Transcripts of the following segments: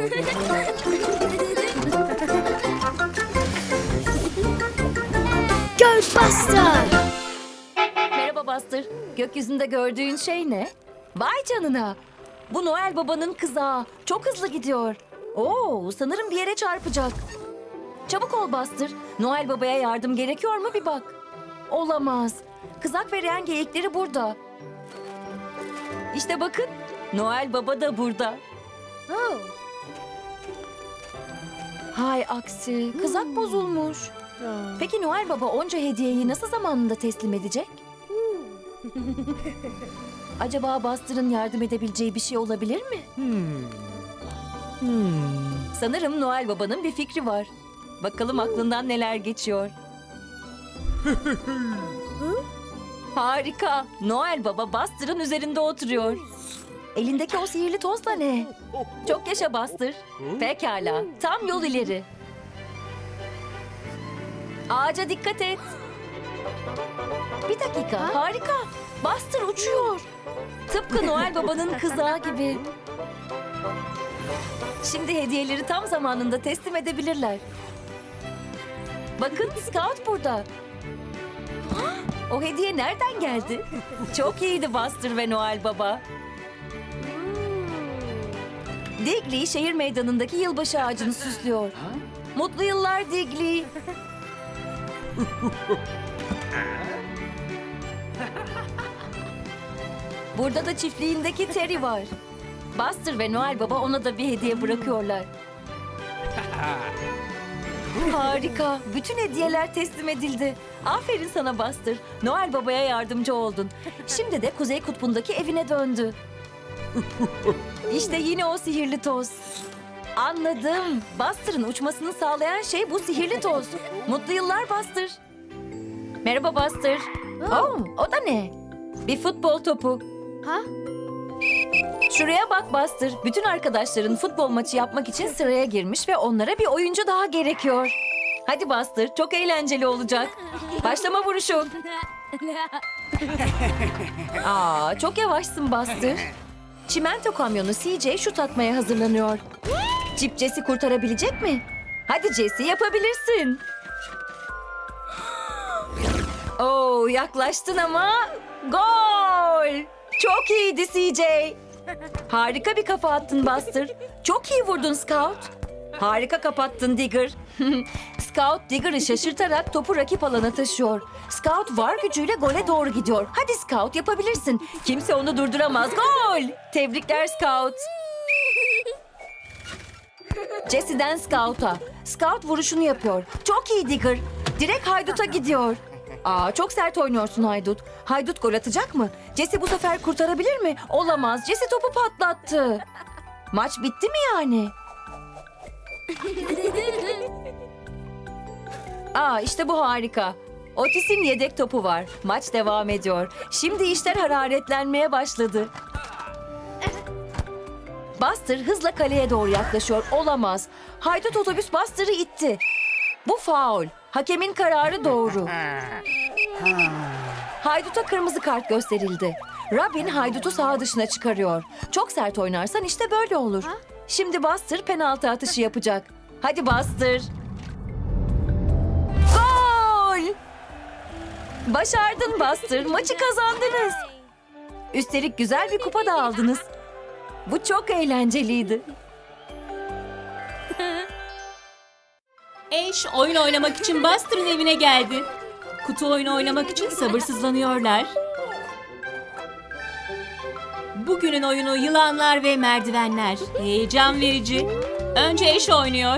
Go Buster! Merhaba Buster. Gökyüzünde gördüğün şey ne? Vay canına. Bu Noel Baba'nın kızağı. Çok hızlı gidiyor. Oo, sanırım bir yere çarpacak. Çabuk ol Buster. Noel Baba'ya yardım gerekiyor mu bir bak. Olamaz. Kızak ve ren geyikleri burada. İşte bakın. Noel Baba da burada. Oh. Hay aksi. Kızak bozulmuş. Peki Noel Baba onca hediyeyi nasıl zamanında teslim edecek? Acaba Buster'ın yardım edebileceği bir şey olabilir mi? Sanırım Noel Baba'nın bir fikri var. Bakalım aklından neler geçiyor. Harika. Noel Baba Buster'ın üzerinde oturuyor. Elindeki o sihirli toz da ne? Çok yaşa Buster. Pekala. Tam yol ileri. Ağaca dikkat et. Bir dakika. Harika. Buster uçuyor. Tıpkı Noel Baba'nın kızağı gibi. Şimdi hediyeleri tam zamanında teslim edebilirler. Bakın Scout burada. O hediye nereden geldi? Çok iyiydi Buster ve Noel Baba. Digli şehir meydanındaki yılbaşı ağacını süslüyor. Mutlu yıllar Digli. Burada da çiftliğindeki Terry var. Buster ve Noel Baba ona da bir hediye bırakıyorlar. Harika. Bütün hediyeler teslim edildi. Aferin sana Buster. Noel Baba'ya yardımcı oldun. Şimdi de Kuzey Kutbu'ndaki evine döndü. İşte yine o sihirli toz. Anladım. Buster'ın uçmasını sağlayan şey bu sihirli toz. Mutlu yıllar Buster. Merhaba Buster. Oh, o da ne? Bir futbol topu. Ha? Şuraya bak Buster. Bütün arkadaşların futbol maçı yapmak için sıraya girmiş ve onlara bir oyuncu daha gerekiyor. Hadi Buster, çok eğlenceli olacak. Başlama vuruşu. Aa, çok yavaşsın Buster. Çimento kamyonu CJ şut atmaya hazırlanıyor. Cip Jesse kurtarabilecek mi? Hadi Jesse, yapabilirsin. Oo, yaklaştın ama gol! Çok iyiydi CJ. Harika bir kafa attın Buster. Çok iyi vurdun Scout. Harika kapattın Digger. Scout Digger'ı şaşırtarak topu rakip alana taşıyor. Scout var gücüyle gole doğru gidiyor. Hadi Scout, yapabilirsin. Kimse onu durduramaz. Gol! Tebrikler Scout. Jesse'den Scout'a. Scout vuruşunu yapıyor. Çok iyi Digger. Direkt Haydut'a gidiyor. Aa, çok sert oynuyorsun Haydut. Haydut gol atacak mı? Jesse bu sefer kurtarabilir mi? Olamaz. Jesse topu patlattı. Maç bitti mi yani? Aa, işte bu harika. Otis'in yedek topu var. Maç devam ediyor. Şimdi işler hararetlenmeye başladı. Buster hızla kaleye doğru yaklaşıyor. Olamaz. Haydut otobüs Buster'ı itti. Bu faul. Hakemin kararı doğru. Haydut'a kırmızı kart gösterildi. Robin Haydut'u saha dışına çıkarıyor. Çok sert oynarsan işte böyle olur. Şimdi Buster penaltı atışı yapacak. Hadi Buster. Gol! Başardın Buster. Maçı kazandınız. Üstelik güzel bir kupa da aldınız. Bu çok eğlenceliydi. Ash oyun oynamak için Buster'ın evine geldi. Kutu oyunu oynamak için sabırsızlanıyorlar. Bugünün oyunu yılanlar ve merdivenler. Heyecan verici. Önce Ash oynuyor.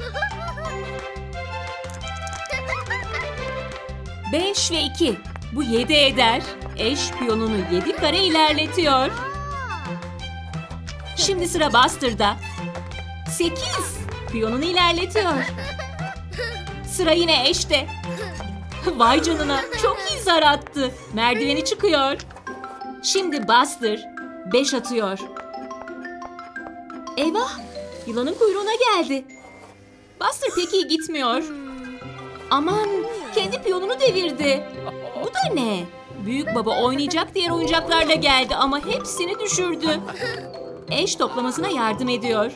5 ve 2. Bu 7 eder. Ash piyonunu 7 kare ilerletiyor. Şimdi sıra Buster'da. 8. Piyonunu ilerletiyor. Sıra yine Ash'te. Vay canına, çok iyi zar attı. Merdiveni çıkıyor. Şimdi Buster 5 atıyor. Eyvah, yılanın kuyruğuna geldi. Buster pek iyi gitmiyor. Aman, kendi piyonunu devirdi. Bu da ne? Büyük baba oynayacak diğer oyuncaklarla geldi ama hepsini düşürdü. Ash toplamasına yardım ediyor.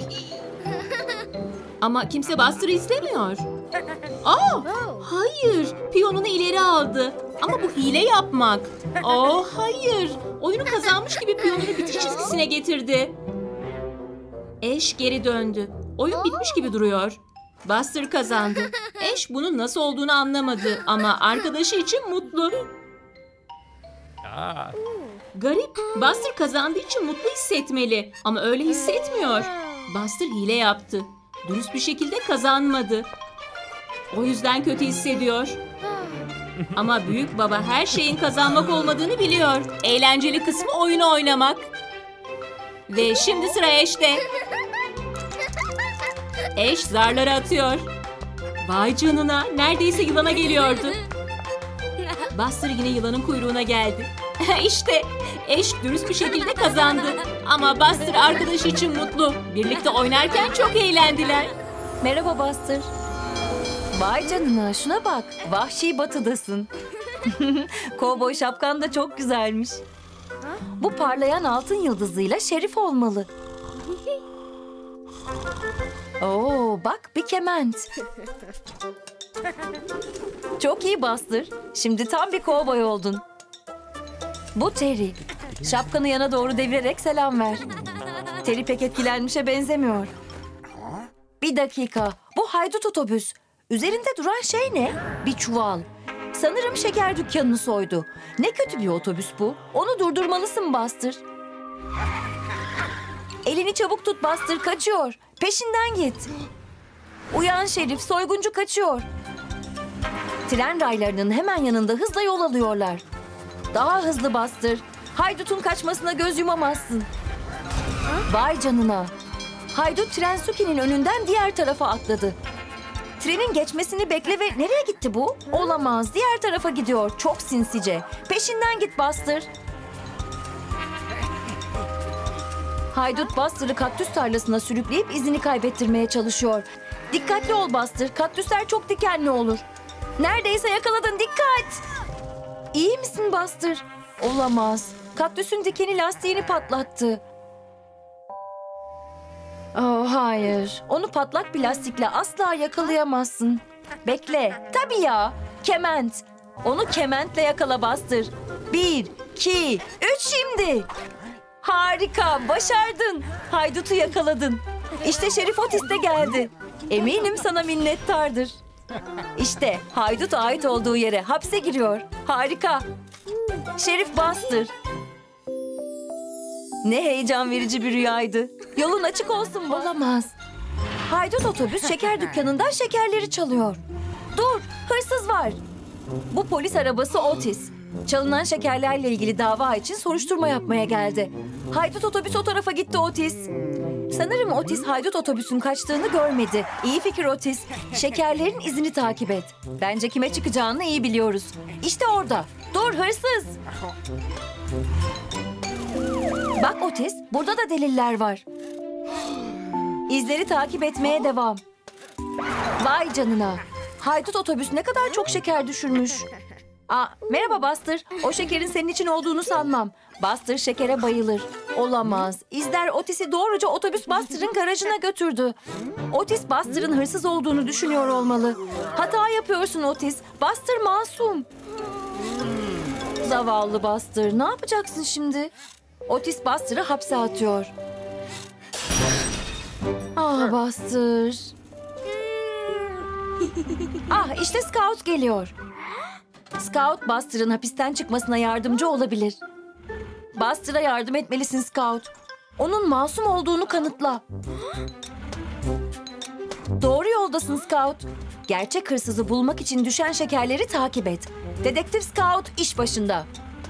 Ama kimse Buster'ı izlemiyor. Aa, hayır, piyonunu ileri aldı. Ama bu hile yapmak. Oh, hayır. Oyunu kazanmış gibi piyonunu bitiş çizgisine getirdi. Ash geri döndü. Oyun bitmiş gibi duruyor. Buster kazandı. Ash bunun nasıl olduğunu anlamadı ama arkadaşı için mutlu. Garip, Buster kazandığı için mutlu hissetmeli ama öyle hissetmiyor. Buster hile yaptı. Dürüst bir şekilde kazanmadı. O yüzden kötü hissediyor. Ama büyük baba her şeyin kazanmak olmadığını biliyor. Eğlenceli kısmı oyunu oynamak. Ve şimdi sıra Ash'te. Ash zarları atıyor. Vay canına, neredeyse yılana geliyordu. Buster yine yılanın kuyruğuna geldi. İşte Ash dürüst bir şekilde kazandı. Ama Buster arkadaşı için mutlu. Birlikte oynarken çok eğlendiler. Merhaba Buster. Vay canına, şuna bak. Vahşi batıdasın. Kovboy şapkan da çok güzelmiş. Bu parlayan altın yıldızıyla şerif olmalı. Oo, bak bir kement. Çok iyi Buster. Şimdi tam bir kovboy oldun. Bu Terry. Şapkanı yana doğru devirerek selam ver. Terry pek etkilenmişe benzemiyor. Bir dakika. Bu haydut otobüs. Üzerinde duran şey ne? Bir çuval. Sanırım şeker dükkanını soydu. Ne kötü bir otobüs bu. Onu durdurmalısın Buster. Elini çabuk tut Buster, kaçıyor. Peşinden git. Uyan Şerif, soyguncu kaçıyor. Tren raylarının hemen yanında hızla yol alıyorlar. Daha hızlı Buster. Haydutun kaçmasına göz yumamazsın. Vay canına. Haydut Trensuki'nin önünden diğer tarafa atladı. Trenin geçmesini bekle ve nereye gitti bu? Olamaz. Diğer tarafa gidiyor. Çok sinsice. Peşinden git Buster. Haydut Buster'ı kaktüs tarlasına sürükleyip izini kaybettirmeye çalışıyor. Dikkatli ol Buster. Kaktüsler çok dikenli olur. Neredeyse yakaladın. Dikkat! İyi misin Buster? Olamaz. Kaktüsün dikeni lastiğini patlattı. Oh, hayır. Onu patlak bir lastikle asla yakalayamazsın. Bekle. Tabii ya. Kement. Onu kementle yakala Buster. 1, 2, 3 şimdi. Harika. Başardın. Haydutu yakaladın. İşte Şerif Otis de geldi. Eminim sana minnettardır. İşte haydut ait olduğu yere hapse giriyor. Harika. Şerif Buster. Ne heyecan verici bir rüyaydı. Yolun açık olsun. Olamaz. Haydut otobüs şeker dükkanından şekerleri çalıyor. Dur, hırsız var. Bu polis arabası Otis. Çalınan şekerlerle ilgili dava için soruşturma yapmaya geldi. Haydut otobüs o tarafa gitti Otis. Sanırım Otis haydut otobüsün kaçtığını görmedi. İyi fikir Otis. Şekerlerin izini takip et. Bence kime çıkacağını iyi biliyoruz. İşte orada. Dur hırsız. Bak Otis, burada da deliller var. İzleri takip etmeye devam. Vay canına. Haydut otobüs ne kadar çok şeker düşürmüş. Merhaba Buster. O şekerin senin için olduğunu sanmam. Buster şekere bayılır. Olamaz. İzler Otis'i doğruca otobüs Buster'ın garajına götürdü. Otis Buster'ın hırsız olduğunu düşünüyor olmalı. Hata yapıyorsun Otis. Buster masum. Zavallı Buster. Ne yapacaksın şimdi? Otis Buster'ı hapse atıyor. Buster. İşte Scout geliyor. Scout Buster'ın hapisten çıkmasına yardımcı olabilir. Buster'a yardım etmelisin Scout. Onun masum olduğunu kanıtla. Doğru yoldasın Scout. Gerçek hırsızı bulmak için düşen şekerleri takip et. Dedektif Scout iş başında.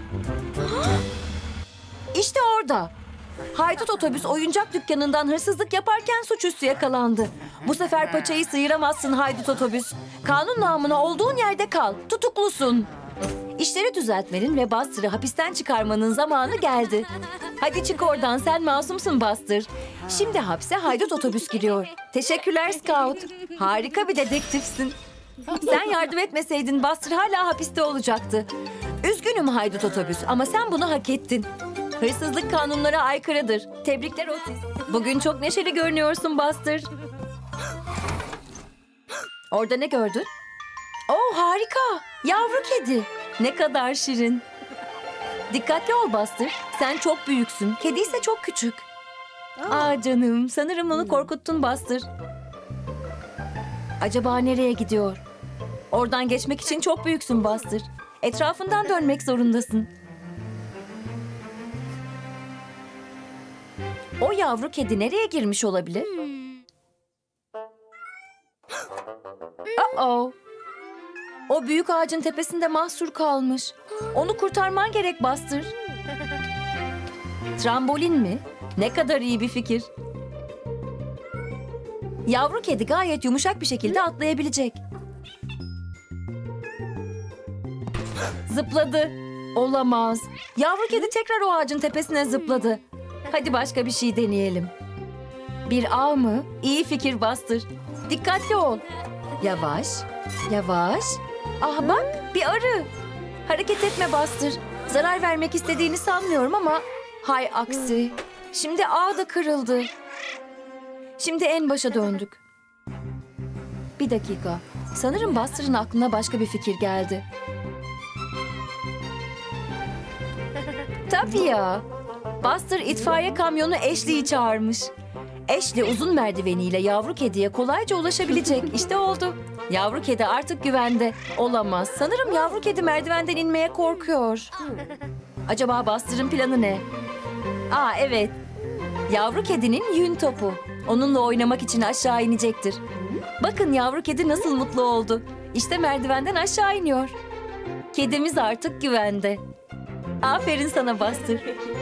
İşte orada. Haydut otobüs oyuncak dükkanından hırsızlık yaparken suçüstü yakalandı. Bu sefer paçayı sıyıramazsın haydut otobüs. Kanun namına olduğun yerde kal. Tutuklusun. İşleri düzeltmenin ve Buster'ı hapisten çıkarmanın zamanı geldi. Hadi çık oradan, sen masumsun Buster. Şimdi hapse haydut otobüs giriyor. Teşekkürler Scout. Harika bir dedektifsin. Sen yardım etmeseydin Buster hala hapiste olacaktı. Üzgünüm haydut otobüs ama sen bunu hak ettin. Hırsızlık kanunlara aykırıdır. Tebrikler Otis. Bugün çok neşeli görünüyorsun Buster. Orada ne gördün? Oh harika. Yavru kedi. Ne kadar şirin. Dikkatli ol Buster. Sen çok büyüksün. Kedi ise çok küçük. Aa canım. Sanırım onu korkuttun Buster. Acaba nereye gidiyor? Oradan geçmek için çok büyüksün Buster. Etrafından dönmek zorundasın. O yavru kedi nereye girmiş olabilir? Uh-oh. O büyük ağacın tepesinde mahsur kalmış. Onu kurtarman gerek Buster. Trambolin mi? Ne kadar iyi bir fikir. Yavru kedi gayet yumuşak bir şekilde atlayabilecek. Zıpladı. Olamaz. Yavru kedi tekrar o ağacın tepesine zıpladı. Hadi başka bir şey deneyelim. Bir ağ mı? İyi fikir Buster. Dikkatli ol. Yavaş, yavaş. Ah bak, bir arı. Hareket etme Buster. Zarar vermek istediğini sanmıyorum ama... Hay aksi. Şimdi ağ da kırıldı. Şimdi en başa döndük. Bir dakika. Sanırım Buster'ın aklına başka bir fikir geldi. Tabii ya. Buster itfaiye kamyonu Ashley'i çağırmış. Ashley uzun merdiveniyle yavru kediye kolayca ulaşabilecek. İşte oldu. Yavru kedi artık güvende. Olamaz. Sanırım yavru kedi merdivenden inmeye korkuyor. Acaba Buster'ın planı ne? Aa evet. Yavru kedinin yün topu. Onunla oynamak için aşağı inecektir. Bakın yavru kedi nasıl mutlu oldu. İşte merdivenden aşağı iniyor. Kedimiz artık güvende. Aferin sana Buster.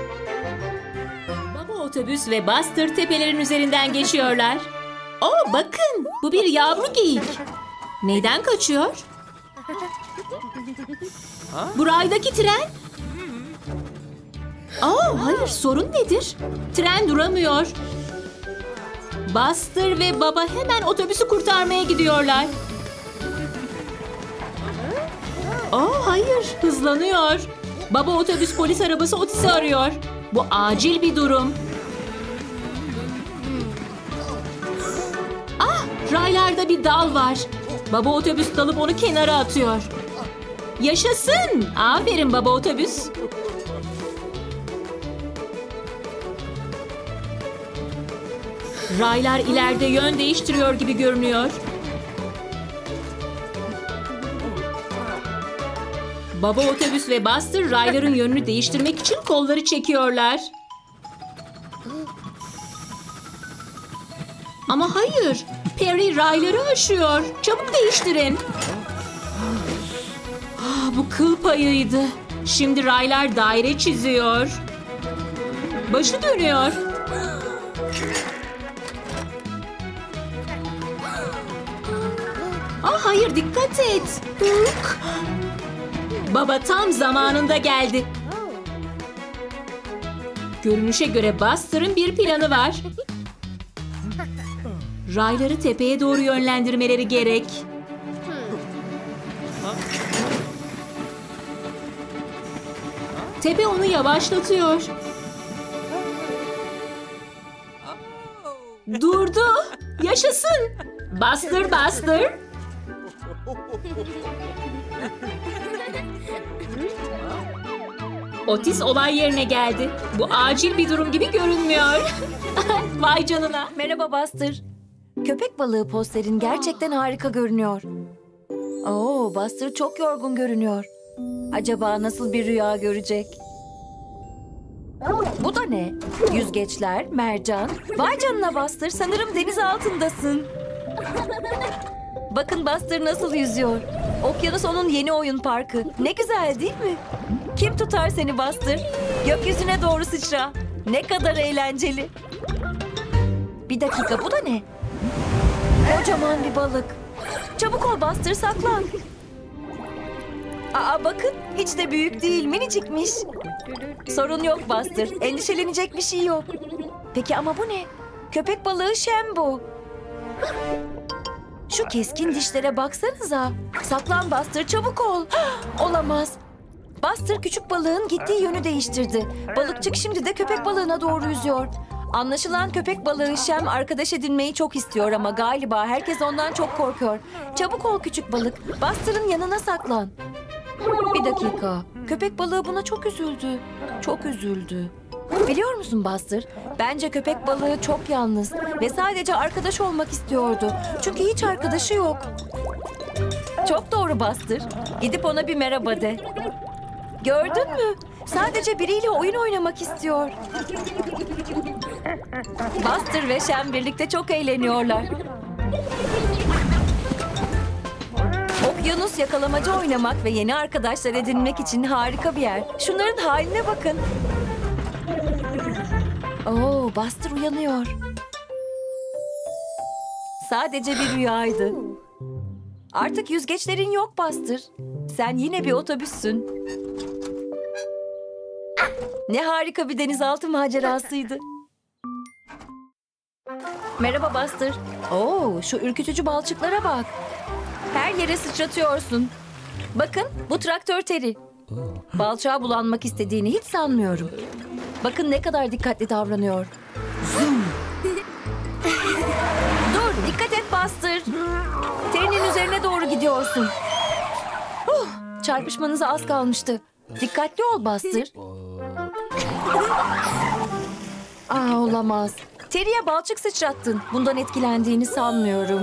Baba otobüs ve Buster tepelerin üzerinden geçiyorlar. Oo bakın, bu bir yavru geyik. Neyden kaçıyor? Bu raydaki tren. Aa hayır, sorun nedir? Tren duramıyor. Buster ve baba hemen otobüsü kurtarmaya gidiyorlar. Aa hayır, hızlanıyor. Baba otobüs polis arabası Otis'i arıyor. Bu acil bir durum. Ah, raylarda bir dal var. Baba otobüs dalıp onu kenara atıyor. Yaşasın! Aferin baba otobüs. Raylar ileride yön değiştiriyor gibi görünüyor. Baba otobüs ve Buster rayların yönünü değiştirmek için kolları çekiyorlar. Ama hayır, Perry rayları aşıyor. Çabuk değiştirin. Bu kıl payıydı. Şimdi raylar daire çiziyor. Başı dönüyor. Hayır, dikkat et. Baba tam zamanında geldi. Görünüşe göre Buster'ın bir planı var. Rayları tepeye doğru yönlendirmeleri gerek. Tepe onu yavaşlatıyor. Durdu. Yaşasın. Buster, Buster. Otis olay yerine geldi. Bu acil bir durum gibi görünmüyor. Vay canına. Merhaba Buster. Köpek balığı posterin gerçekten harika görünüyor. Oo, Buster çok yorgun görünüyor. Acaba nasıl bir rüya görecek? Bu da ne? Yüzgeçler, mercan. Vay canına Buster, sanırım deniz altındasın. Bakın Buster nasıl yüzüyor. Okyanus onun yeni oyun parkı. Ne güzel değil mi? Kim tutar seni Buster? Gökyüzüne doğru sıçra. Ne kadar eğlenceli. Bir dakika, bu da ne? Kocaman bir balık. Çabuk ol Buster, saklan. Aa bakın, hiç de büyük değil, minicikmiş. Sorun yok Buster, endişelenecek bir şey yok. Peki ama bu ne? Köpek balığı Shem bu. Şu keskin dişlere baksanıza. Saklan Buster, çabuk ol. Olamaz. Buster küçük balığın gittiği yönü değiştirdi. Balıkçık şimdi de köpek balığına doğru yüzüyor. Anlaşılan köpek balığı Şem arkadaş edinmeyi çok istiyor ama galiba herkes ondan çok korkuyor. Çabuk ol küçük balık. Buster'ın yanına saklan. Bir dakika. Köpek balığı buna çok üzüldü. Çok üzüldü. Biliyor musun Buster? Bence köpek balığı çok yalnız ve sadece arkadaş olmak istiyordu. Çünkü hiç arkadaşı yok. Çok doğru Buster. Gidip ona bir merhaba de. Gördün mü? Sadece biriyle oyun oynamak istiyor. Buster ve Şem birlikte çok eğleniyorlar. Okyanus yakalamacı oynamak ve yeni arkadaşlar edinmek için harika bir yer. Şunların haline bakın. Oo, Buster uyanıyor. Sadece bir rüyaydı. Artık yüzgeçlerin yok Buster. Sen yine bir otobüssün. Ne harika bir denizaltı macerasıydı. Merhaba Buster. Oo, şu ürkütücü balçıklara bak. Her yere sıçratıyorsun. Bakın, bu traktör Terry. Balçağa bulanmak istediğini hiç sanmıyorum. Bakın ne kadar dikkatli davranıyor. Zoom. Dur, dikkat et Buster. Terry'nin üzerine doğru gidiyorsun. Çarpışmanıza az kalmıştı. Dikkatli ol Buster. Olamaz. Terry'e balçık sıçrattın. Bundan etkilendiğini sanmıyorum.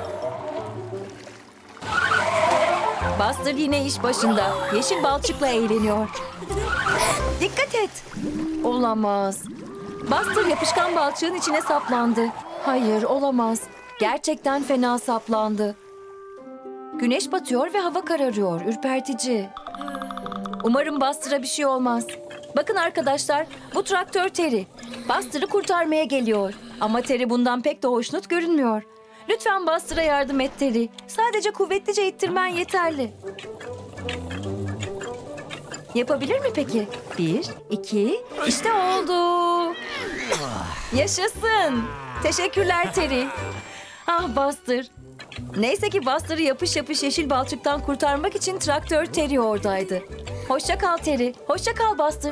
Buster yine iş başında. Yeşil balçıkla eğleniyor. Dikkat et. Olamaz. Buster yapışkan balçığın içine saplandı. Hayır, olamaz. Gerçekten fena saplandı. Güneş batıyor ve hava kararıyor. Ürpertici. Umarım Buster'a bir şey olmaz. Bakın arkadaşlar, bu traktör Terry. Buster'ı kurtarmaya geliyor. Ama Terry bundan pek de hoşnut görünmüyor. Lütfen Buster'a yardım et Terry. Sadece kuvvetlice ittirmen yeterli. Yapabilir mi peki? 1, 2, işte oldu. Yaşasın. Teşekkürler Terry. Ah Buster. Neyse ki Buster'ı yapış yapış yeşil balçıktan kurtarmak için traktör Terry oradaydı. Hoşça kal Terry. Hoşça kal Buster.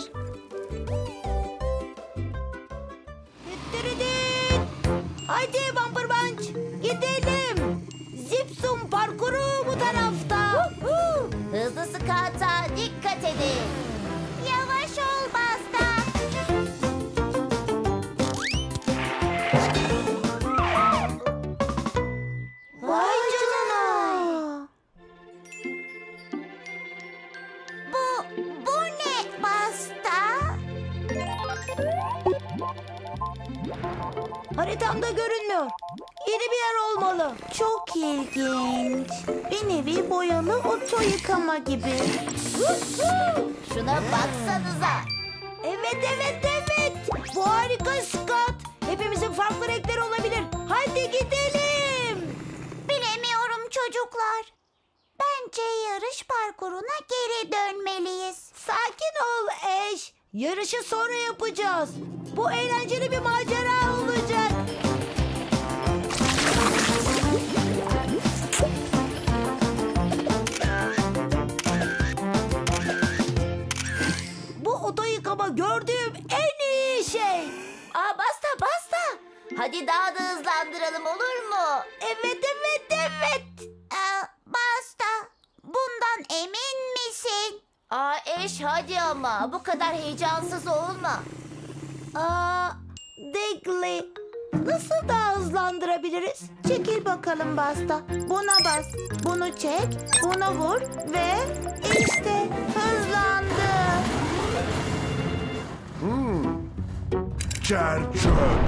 Hadi Bumper Bunch, gidelim. Zipsum parkuru bu tarafta. Hızlı skata dikkat edin. Yavaş ol Basta. Vay canına. Bu ne Basta? Haritamda görünmüyor. Yeni bir yer olmalı. Çok ilginç. Bir nevi boyalı oto yıkama gibi. Şuna baksanıza. Evet. Bu harika Scott. Hepimizin farklı renkleri olabilir. Hadi gidelim. Bilemiyorum çocuklar. Bence yarış parkuruna geri dönmeliyiz. Sakin ol Ash. Yarışı sonra yapacağız. Bu eğlenceli bir macera olacak. Bu oto yıkama gördüğüm en iyi şey. Basta. Hadi daha da hızlandıralım olur mu? Evet. Basta, bundan emin misin? Eş hadi ama bu kadar heyecansız olma. Digley, nasıl daha hızlandırabiliriz? Çekil bakalım Basta. Buna bas, bunu çek, buna vur ve işte hızlandı. Çer-çöp.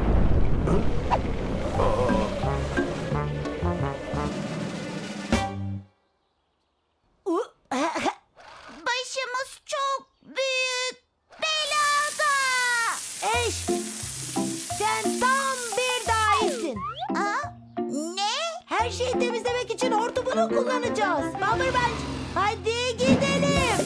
Başımız çok büyük belada. Eş, sen tam bir dahisin. Ne? Her şeyi temizlemek için hortumunu kullanacağız. Bumper Bunch, hadi gidelim.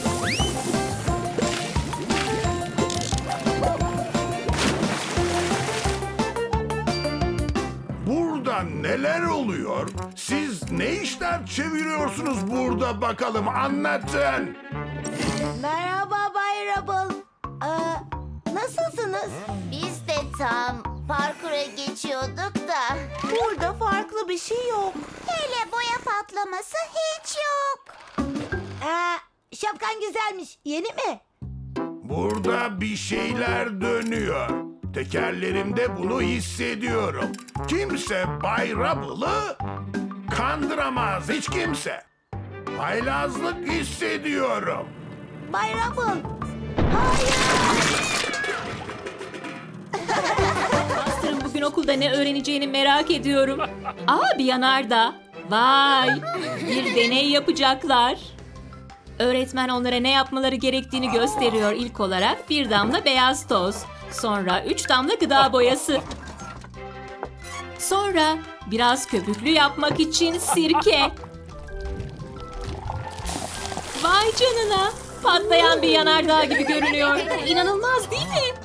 Burada neler oluyor? Siz ne işler çeviriyorsunuz burada bakalım, anlatın. Merhaba Bay Rubble. Nasılsınız? Biz de tam parkura geçiyorduk da. Burada farklı bir şey yok. Hele boya patlaması hiç yok. Şapkan güzelmiş. Yeni mi? Burada bir şeyler dönüyor. Tekerlerimde bunu hissediyorum. Kimse Bay Rubble'ı kandıramaz, hiç kimse. Haylazlık hissediyorum. Bay Rubble. Hayır. Buster'ın bugün okulda ne öğreneceğini merak ediyorum. Aa, bir yanardağ. Vay, bir deney yapacaklar. Öğretmen onlara ne yapmaları gerektiğini gösteriyor. İlk olarak 1 damla beyaz toz. Sonra 3 damla gıda boyası. Sonra biraz köpüklü yapmak için sirke. Vay canına. Patlayan bir yanardağ gibi görünüyor. İnanılmaz değil mi?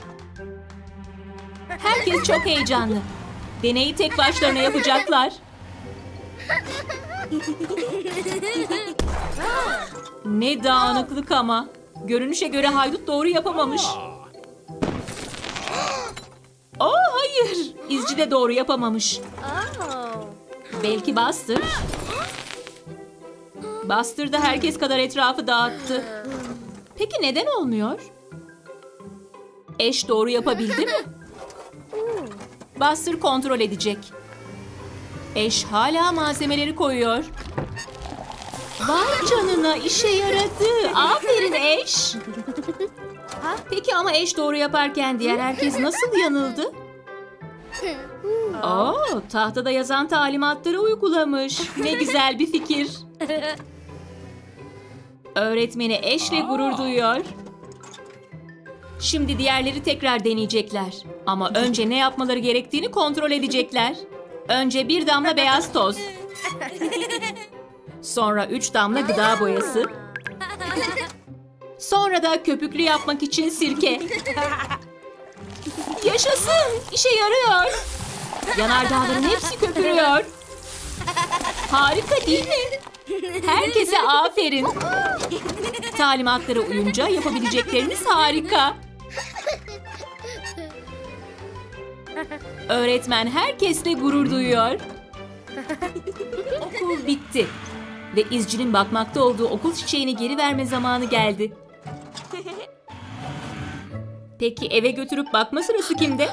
Herkes çok heyecanlı. Deneyi tek başlarına yapacaklar. Ne dağınıklık ama. Görünüşe göre haydut doğru yapamamış. Oh hayır. İzci de doğru yapamamış. Belki Buster. Buster da herkes kadar etrafı dağıttı. Peki neden olmuyor? Eş doğru yapabildi mi? Buster kontrol edecek. Eş hala malzemeleri koyuyor. Vay canına, işe yaradı. Aferin Eş. Peki ama Eş doğru yaparken diğer herkes nasıl yanıldı? Oo, tahtada yazan talimatları uygulamış. Ne güzel bir fikir. Öğretmeni Eş'le gurur duyuyor. Şimdi diğerleri tekrar deneyecekler. Ama önce ne yapmaları gerektiğini kontrol edecekler. Önce 1 damla beyaz toz. Sonra 3 damla gıda boyası. Sonra da köpüklü yapmak için sirke. Yaşasın! İşe yarıyor. Yanardağların hepsi köpürüyor. Harika değil mi? Herkese aferin. Talimatlara uyunca yapabilecekleriniz harika. Öğretmen herkesle gurur duyuyor. Okul bitti. Ve izcinin bakmakta olduğu okul çiçeğini geri verme zamanı geldi. Peki eve götürüp bakma sırası kimde?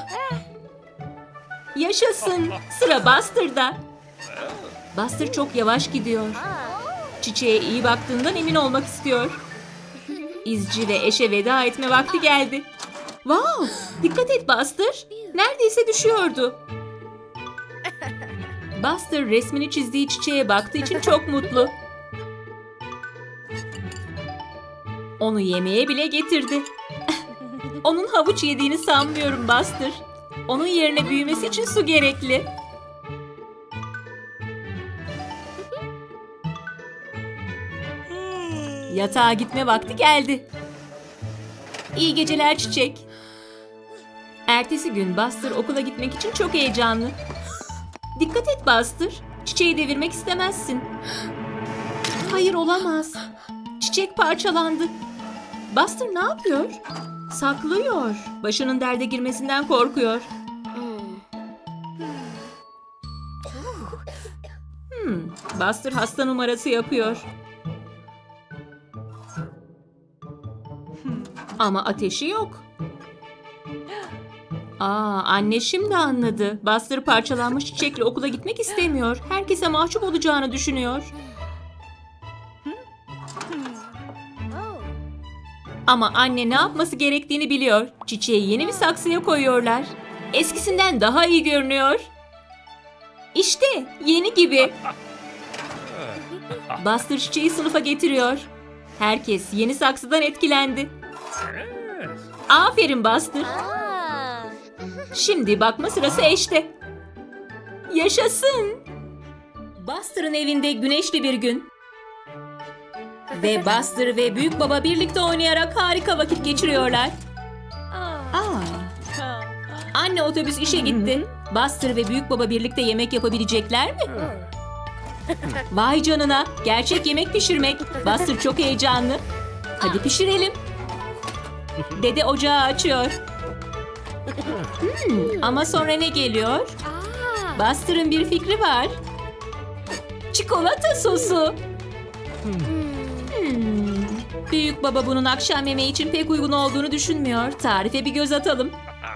Yaşasın. Sıra Buster'da. Buster çok yavaş gidiyor. Çiçeğe iyi baktığından emin olmak istiyor. İzci ve Eş'e veda etme vakti geldi. Wow! Dikkat et Buster. Neredeyse düşüyordu. Buster resmini çizdiği çiçeğe baktığı için çok mutlu. Onu yemeğe bile getirdi. Onun havuç yediğini sanmıyorum Buster. Onun yerine büyümesi için su gerekli. Yatağa gitme vakti geldi. İyi geceler çiçek. Ertesi gün Buster okula gitmek için çok heyecanlı. Dikkat et Buster. Çiçeği devirmek istemezsin. Hayır, olamaz. Çiçek parçalandı. Buster ne yapıyor? Saklıyor. Başının derde girmesinden korkuyor. Buster hasta numarası yapıyor. Ama ateşi yok. Anne şimdi anladı. Buster parçalanmış çiçekle okula gitmek istemiyor. Herkese mahcup olacağını düşünüyor. Ama anne ne yapması gerektiğini biliyor. Çiçeği yeni bir saksıya koyuyorlar. Eskisinden daha iyi görünüyor. İşte yeni gibi. Buster çiçeği sınıfa getiriyor. Herkes yeni saksıdan etkilendi. Aferin Buster. Şimdi bakma sırası Eş'te. Yaşasın. Buster'ın evinde güneşli bir gün. Ve Buster ve büyük baba birlikte oynayarak harika vakit geçiriyorlar. Anne otobüs işe gitti. Buster ve büyük baba birlikte yemek yapabilecekler mi? Vay canına, gerçek yemek pişirmek. Buster çok heyecanlı. Hadi pişirelim. Dede ocağı açıyor. Ama sonra ne geliyor? Buster'ın bir fikri var. Çikolata sosu. Büyük baba bunun akşam yemeği için pek uygun olduğunu düşünmüyor. Tarife bir göz atalım.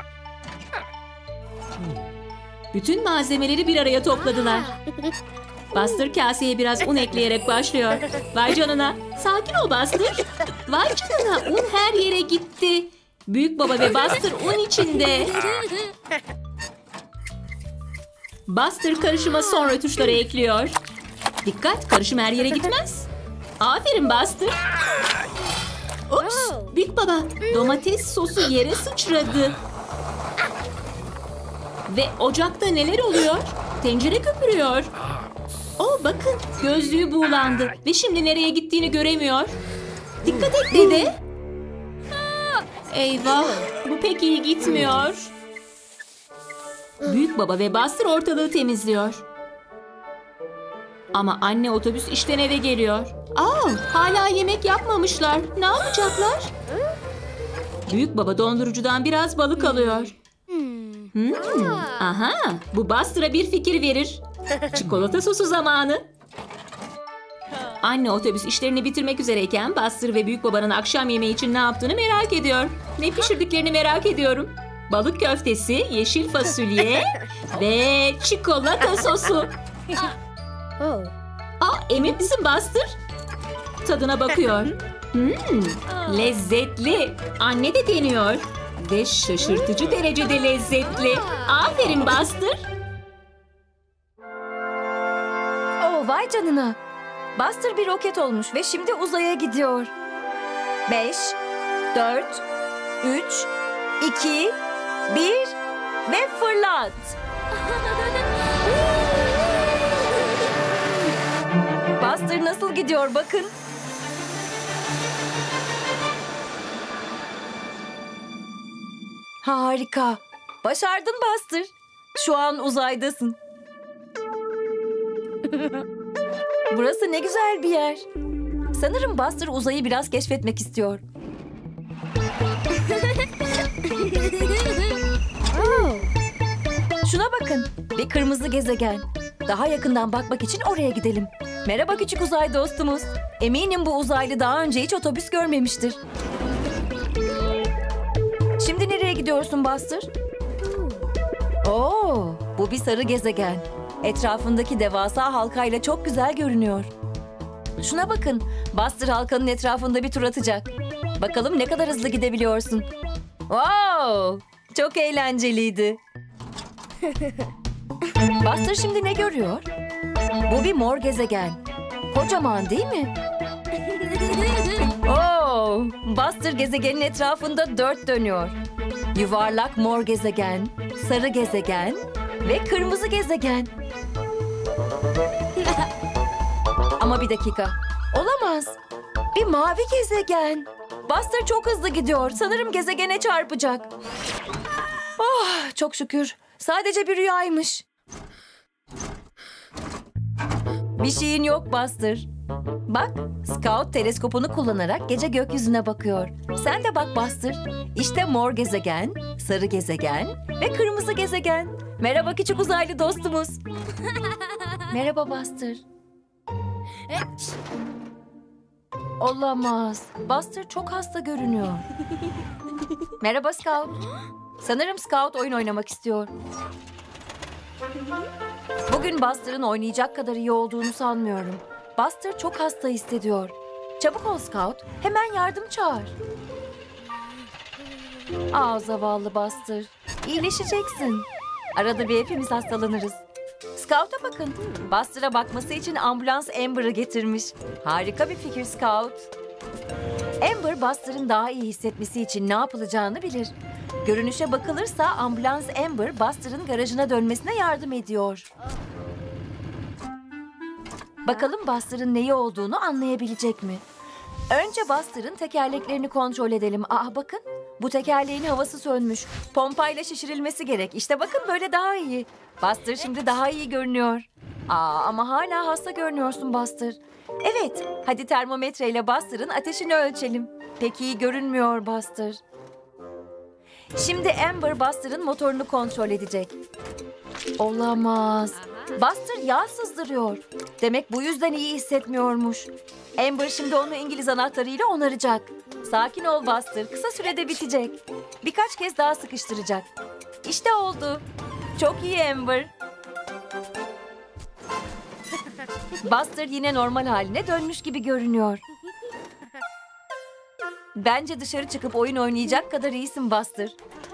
Bütün malzemeleri bir araya topladılar. Buster kaseye biraz un ekleyerek başlıyor. Vay canına. Sakin ol Buster. Vay canına, un her yere gitti. Büyük baba ve Buster un içinde. Buster karışıma son rötuşları ekliyor. Dikkat, karışım her yere gitmez. Aferin Buster. Ups, Büyük baba, domates sosu yere sıçradı. Ve ocakta neler oluyor? Tencere köpürüyor. Oh bakın, gözlüğü buğulandı ve şimdi nereye gittiğini göremiyor. Dikkat et dede. Eyvah, bu pek iyi gitmiyor. Büyük baba ve Buster ortalığı temizliyor. Ama anne otobüs işten eve geliyor. Hala yemek yapmamışlar. Ne yapacaklar? Büyük baba dondurucudan biraz balık alıyor. Aha, bu Buster'a bir fikir verir. Çikolata sosu zamanı. Anne otobüs işlerini bitirmek üzereyken Buster ve büyük babanın akşam yemeği için ne yaptığını merak ediyor. Ne pişirdiklerini merak ediyorum. Balık köftesi, yeşil fasulye ve çikolata sosu. Emin misin Buster? Tadına bakıyor. Lezzetli. Anne de deniyor. Ve şaşırtıcı derecede lezzetli. Aferin Buster. Vay canına. Buster bir roket olmuş ve şimdi uzaya gidiyor. 5, 4, 3, 2, 1 ve fırlat. Buster nasıl gidiyor bakın. Harika. Başardın Buster. Şu an uzaydasın. Burası ne güzel bir yer. Sanırım Buster uzayı biraz keşfetmek istiyor. Şuna bakın. Bir kırmızı gezegen. Daha yakından bakmak için oraya gidelim. Merhaba küçük uzay dostumuz. Eminim bu uzaylı daha önce hiç otobüs görmemiştir. Şimdi nereye gidiyorsun Buster? Bu bir sarı gezegen. Etrafındaki devasa halkayla çok güzel görünüyor. Şuna bakın. Buster halkanın etrafında bir tur atacak. Bakalım ne kadar hızlı gidebiliyorsun. Çok eğlenceliydi. Buster şimdi ne görüyor? Bu bir mor gezegen. Kocaman değil mi? Buster gezegenin etrafında 4 dönüyor. Yuvarlak mor gezegen, sarı gezegen ve kırmızı gezegen. Ama bir dakika. Olamaz. Bir mavi gezegen. Buster çok hızlı gidiyor. Sanırım gezegene çarpacak. Çok şükür. Sadece bir rüyaymış. Bir şeyin yok Buster. Bak, Scout teleskopunu kullanarak gece gökyüzüne bakıyor. Sen de bak Buster. İşte mor gezegen, sarı gezegen ve kırmızı gezegen. Merhaba küçük uzaylı dostumuz. Merhaba Buster. Olamaz. Buster çok hasta görünüyor. Merhaba Scout. Sanırım Scout oyun oynamak istiyor. Bugün Buster'ın oynayacak kadar iyi olduğunu sanmıyorum. Buster çok hasta hissediyor. Çabuk ol Scout. Hemen yardım çağır. Zavallı Buster. İyileşeceksin. Arada bir hepimiz hastalanırız. Scout'a bakın. Buster'a bakması için ambulans Amber'ı getirmiş. Harika bir fikir Scout. Amber, Buster'ın daha iyi hissetmesi için ne yapılacağını bilir. Görünüşe bakılırsa ambulans Amber, Buster'ın garajına dönmesine yardım ediyor. Bakalım Buster'ın neyi olduğunu anlayabilecek mi? Önce Buster'ın tekerleklerini kontrol edelim. Bakın, bu tekerleğin havası sönmüş. Pompayla şişirilmesi gerek. İşte bakın, böyle daha iyi. Buster şimdi daha iyi görünüyor. Ama hala hasta görünüyorsun Buster. Evet, hadi termometreyle Buster'ın ateşini ölçelim. Pek iyi görünmüyor Buster. Şimdi Amber Buster'ın motorunu kontrol edecek. Olamaz. Buster yağ sızdırıyor. Demek bu yüzden iyi hissetmiyormuş. Amber şimdi onu İngiliz anahtarıyla onaracak. Sakin ol Buster, kısa sürede bitecek. Birkaç kez daha sıkıştıracak. İşte oldu. Çok iyi Amber. Buster yine normal haline dönmüş gibi görünüyor. Bence dışarı çıkıp oyun oynayacak kadar iyisin Buster.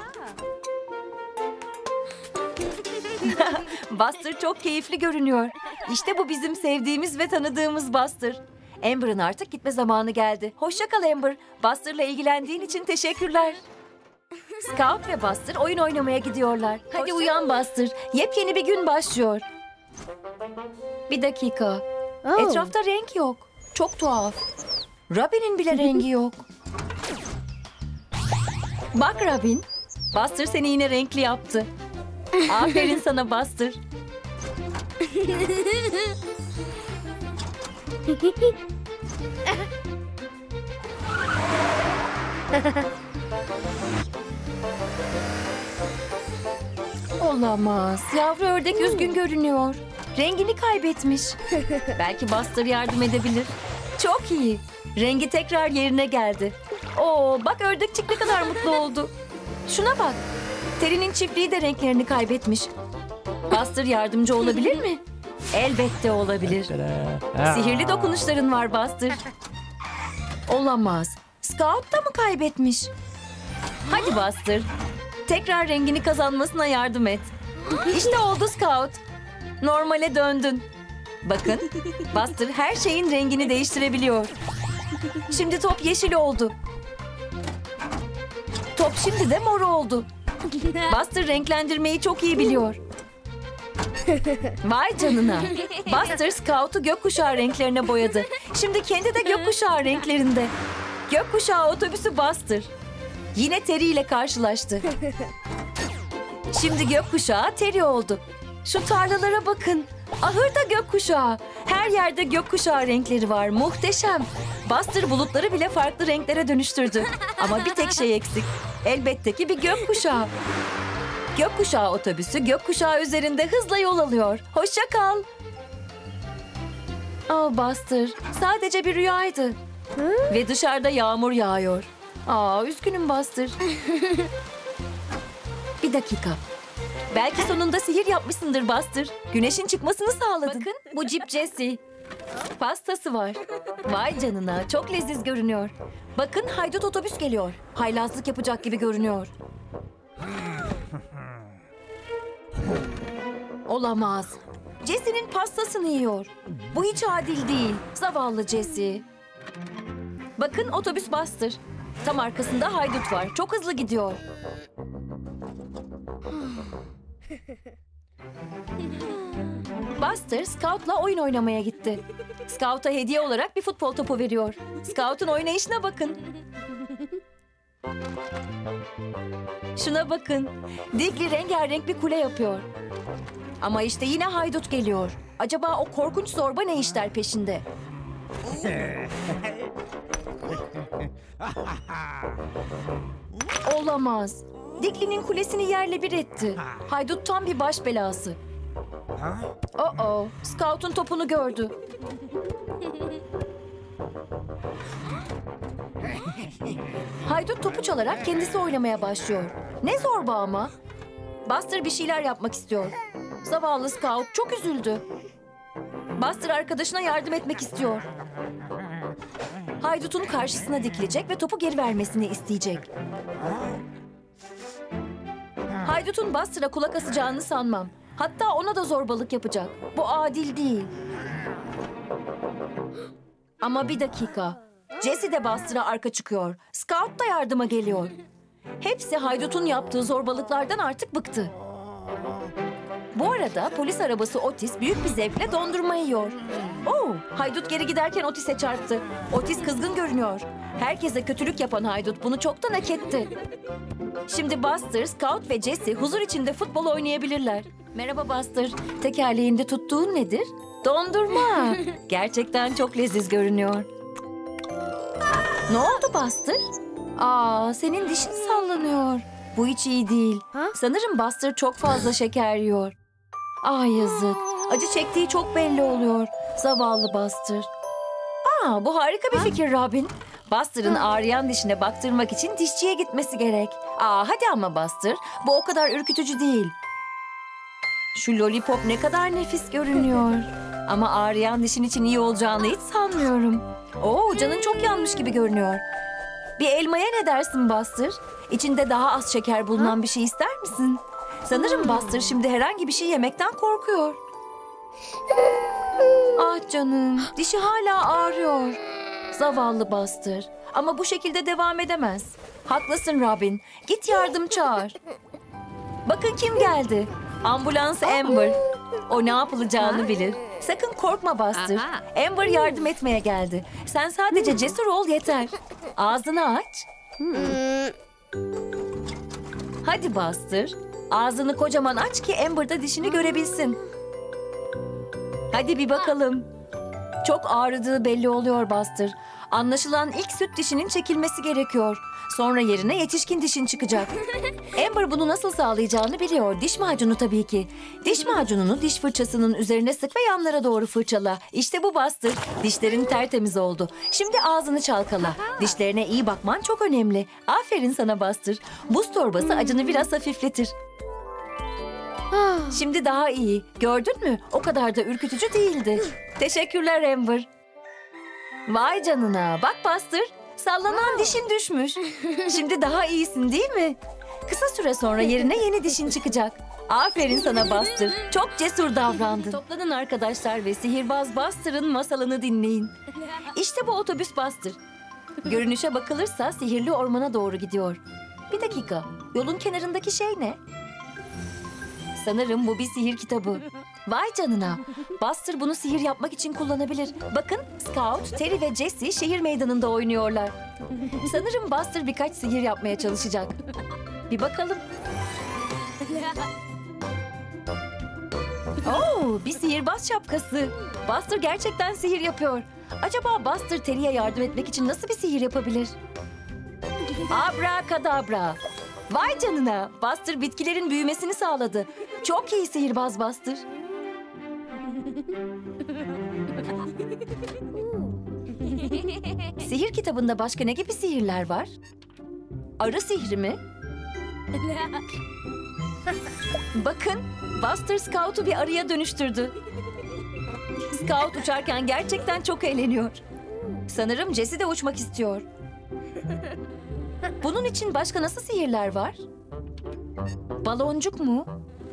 Buster çok keyifli görünüyor. İşte bu bizim sevdiğimiz ve tanıdığımız Buster. Amber'ın artık gitme zamanı geldi. Hoşça kal Amber. Buster'la ilgilendiğin için teşekkürler. Scout ve Buster oyun oynamaya gidiyorlar. Hadi uyan Buster. Yepyeni bir gün başlıyor. Bir dakika. Oh. Etrafta renk yok. Çok tuhaf. Robin'in bile rengi yok. Bak Robin. Buster seni yine renkli yaptı. Aferin sana Buster. Olamaz. Yavru ördek üzgün görünüyor. Rengini kaybetmiş. Belki Buster yardım edebilir. Çok iyi. Rengi tekrar yerine geldi. Oo, bak ördekçik ne kadar mutlu oldu. Şuna bak. Terry'nin çiftliği de renklerini kaybetmiş. Buster yardımcı olabilir mi? Elbette olabilir. Sihirli dokunuşların var Buster. Olamaz. Scout da mı kaybetmiş? Hadi Buster. Tekrar rengini kazanmasına yardım et. İşte oldu Scout. Normale döndün. Bakın, Buster her şeyin rengini değiştirebiliyor. Şimdi top yeşil oldu. Top şimdi de mor oldu. Buster renklendirmeyi çok iyi biliyor. Vay canına. Buster Scout'u gökkuşağı renklerine boyadı. Şimdi kendi de gökkuşağı renklerinde. Gökkuşağı otobüsü Buster. Yine Terry ile karşılaştı. Şimdi gökkuşağı Terry oldu. Şu tarlalara bakın. Ahır da gökkuşağı. Her yerde gökkuşağı renkleri var. Muhteşem. Buster bulutları bile farklı renklere dönüştürdü. Ama bir tek şey eksik. Elbette ki bir gökkuşağı. Gökkuşağı otobüsü gökkuşağı üzerinde hızla yol alıyor. Hoşça kal. Oh Buster, sadece bir rüyaydı. Ve dışarıda yağmur yağıyor. Üzgünüm Buster. Bir dakika. Belki sonunda sihir yapmışsındır Buster. Güneşin çıkmasını sağladın. Bakın bu Cip Jesse. Pastası var. Vay canına, çok leziz görünüyor. Bakın haydut otobüs geliyor. Haylazlık yapacak gibi görünüyor. Olamaz. Jesse'nin pastasını yiyor. Bu hiç adil değil. Zavallı Jesse. Bakın otobüs Buster. Tam arkasında haydut var. Çok hızlı gidiyor. Buster Scout'la oyun oynamaya gitti. Scout'a hediye olarak bir futbol topu veriyor. Scout'un oynayışına bakın. Şuna bakın. Dick'li rengarenk bir kule yapıyor. Ama işte yine haydut geliyor. Acaba o korkunç zorba ne işler peşinde? Olamaz. Dick'linin kulesini yerle bir etti. Haydut tam bir baş belası. Scout'un topunu gördü. Haydut topu çalarak kendisi oynamaya başlıyor. Ne zorba ama. Buster bir şeyler yapmak istiyor. Zavallı Scout çok üzüldü. Buster arkadaşına yardım etmek istiyor. Haydutun karşısına dikilecek ve topu geri vermesini isteyecek. Haydutun Buster'a kulak asacağını sanmam. Hatta ona da zorbalık yapacak. Bu adil değil. Ama bir dakika. Jesse de Buster'a arka çıkıyor. Scout da yardıma geliyor. Hepsi haydutun yaptığı zorbalıklardan artık bıktı. Bu arada polis arabası Otis büyük bir zevkle dondurma yiyor. Haydut geri giderken Otis'e çarptı. Otis kızgın görünüyor. Herkese kötülük yapan haydut bunu çoktan hak etti. Şimdi Buster, Scout ve Jesse huzur içinde futbol oynayabilirler. Merhaba Buster. Tekerleğinde tuttuğun nedir? Dondurma. Gerçekten çok leziz görünüyor. Ne oldu Buster? Senin dişin sallanıyor. Bu hiç iyi değil. Sanırım Buster çok fazla şeker yiyor. Yazık. Acı çektiği çok belli oluyor. Zavallı Buster. Bu harika bir fikir Robin. Buster'ın ağrıyan dişine baktırmak için dişçiye gitmesi gerek. Hadi ama Buster. Bu o kadar ürkütücü değil. Şu lollipop ne kadar nefis görünüyor. Ama ağrıyan dişin için iyi olacağını hiç sanmıyorum. Canın çok yanmış gibi görünüyor. Bir elmaya ne dersin Buster? İçinde daha az şeker bulunan bir şey ister misin? Sanırım Buster şimdi herhangi bir şey yemekten korkuyor. Canım, dişi hala ağrıyor. Zavallı Buster. Ama bu şekilde devam edemez. Haklısın Robin. Git yardım çağır. Bakın kim geldi. Ambulans Amber. O ne yapılacağını bilir. Sakın korkma Buster. Amber yardım etmeye geldi. Sen sadece cesur ol yeter. Ağzını aç. Hadi Buster. Ağzını kocaman aç ki Amber da dişini görebilsin. Hadi bir bakalım. Çok ağrıdığı belli oluyor Buster. Anlaşılan ilk süt dişinin çekilmesi gerekiyor. Sonra yerine yetişkin dişin çıkacak. Amber bunu nasıl sağlayacağını biliyor. Diş macunu tabii ki. Diş macununu diş fırçasının üzerine sık ve yanlara doğru fırçala. İşte bu Buster. Dişlerin tertemiz oldu. Şimdi ağzını çalkala. Dişlerine iyi bakman çok önemli. Aferin sana Buster. Buz torbası acını biraz hafifletir. Şimdi daha iyi. Gördün mü? O kadar da ürkütücü değildi. Teşekkürler Amber. Vay canına. Bak Buster. Sallanan dişin düşmüş. Şimdi daha iyisin değil mi? Kısa süre sonra yerine yeni dişin çıkacak. Aferin sana Buster. Çok cesur davrandın. Toplanın arkadaşlar ve sihirbaz Buster'ın masalını dinleyin. İşte bu otobüs Buster. Görünüşe bakılırsa sihirli ormana doğru gidiyor. Bir dakika. Yolun kenarındaki şey ne? Sanırım bu bir sihir kitabı. Vay canına. Buster bunu sihir yapmak için kullanabilir. Bakın Scout, Terry ve Jessie şehir meydanında oynuyorlar. Sanırım Buster birkaç sihir yapmaya çalışacak. Bir bakalım. Bir sihirbaz şapkası. Buster gerçekten sihir yapıyor. Acaba Buster Terry'e yardım etmek için nasıl bir sihir yapabilir? Abrakadabra. Vay canına. Buster bitkilerin büyümesini sağladı. Çok iyi sihirbaz Buster. Sihir kitabında başka ne gibi sihirler var? Arı sihri mi? Bakın, Buster Scout'u bir arıya dönüştürdü. Scout uçarken gerçekten çok eğleniyor. Sanırım Jessie de uçmak istiyor. Bunun için başka nasıl sihirler var? Baloncuk mu?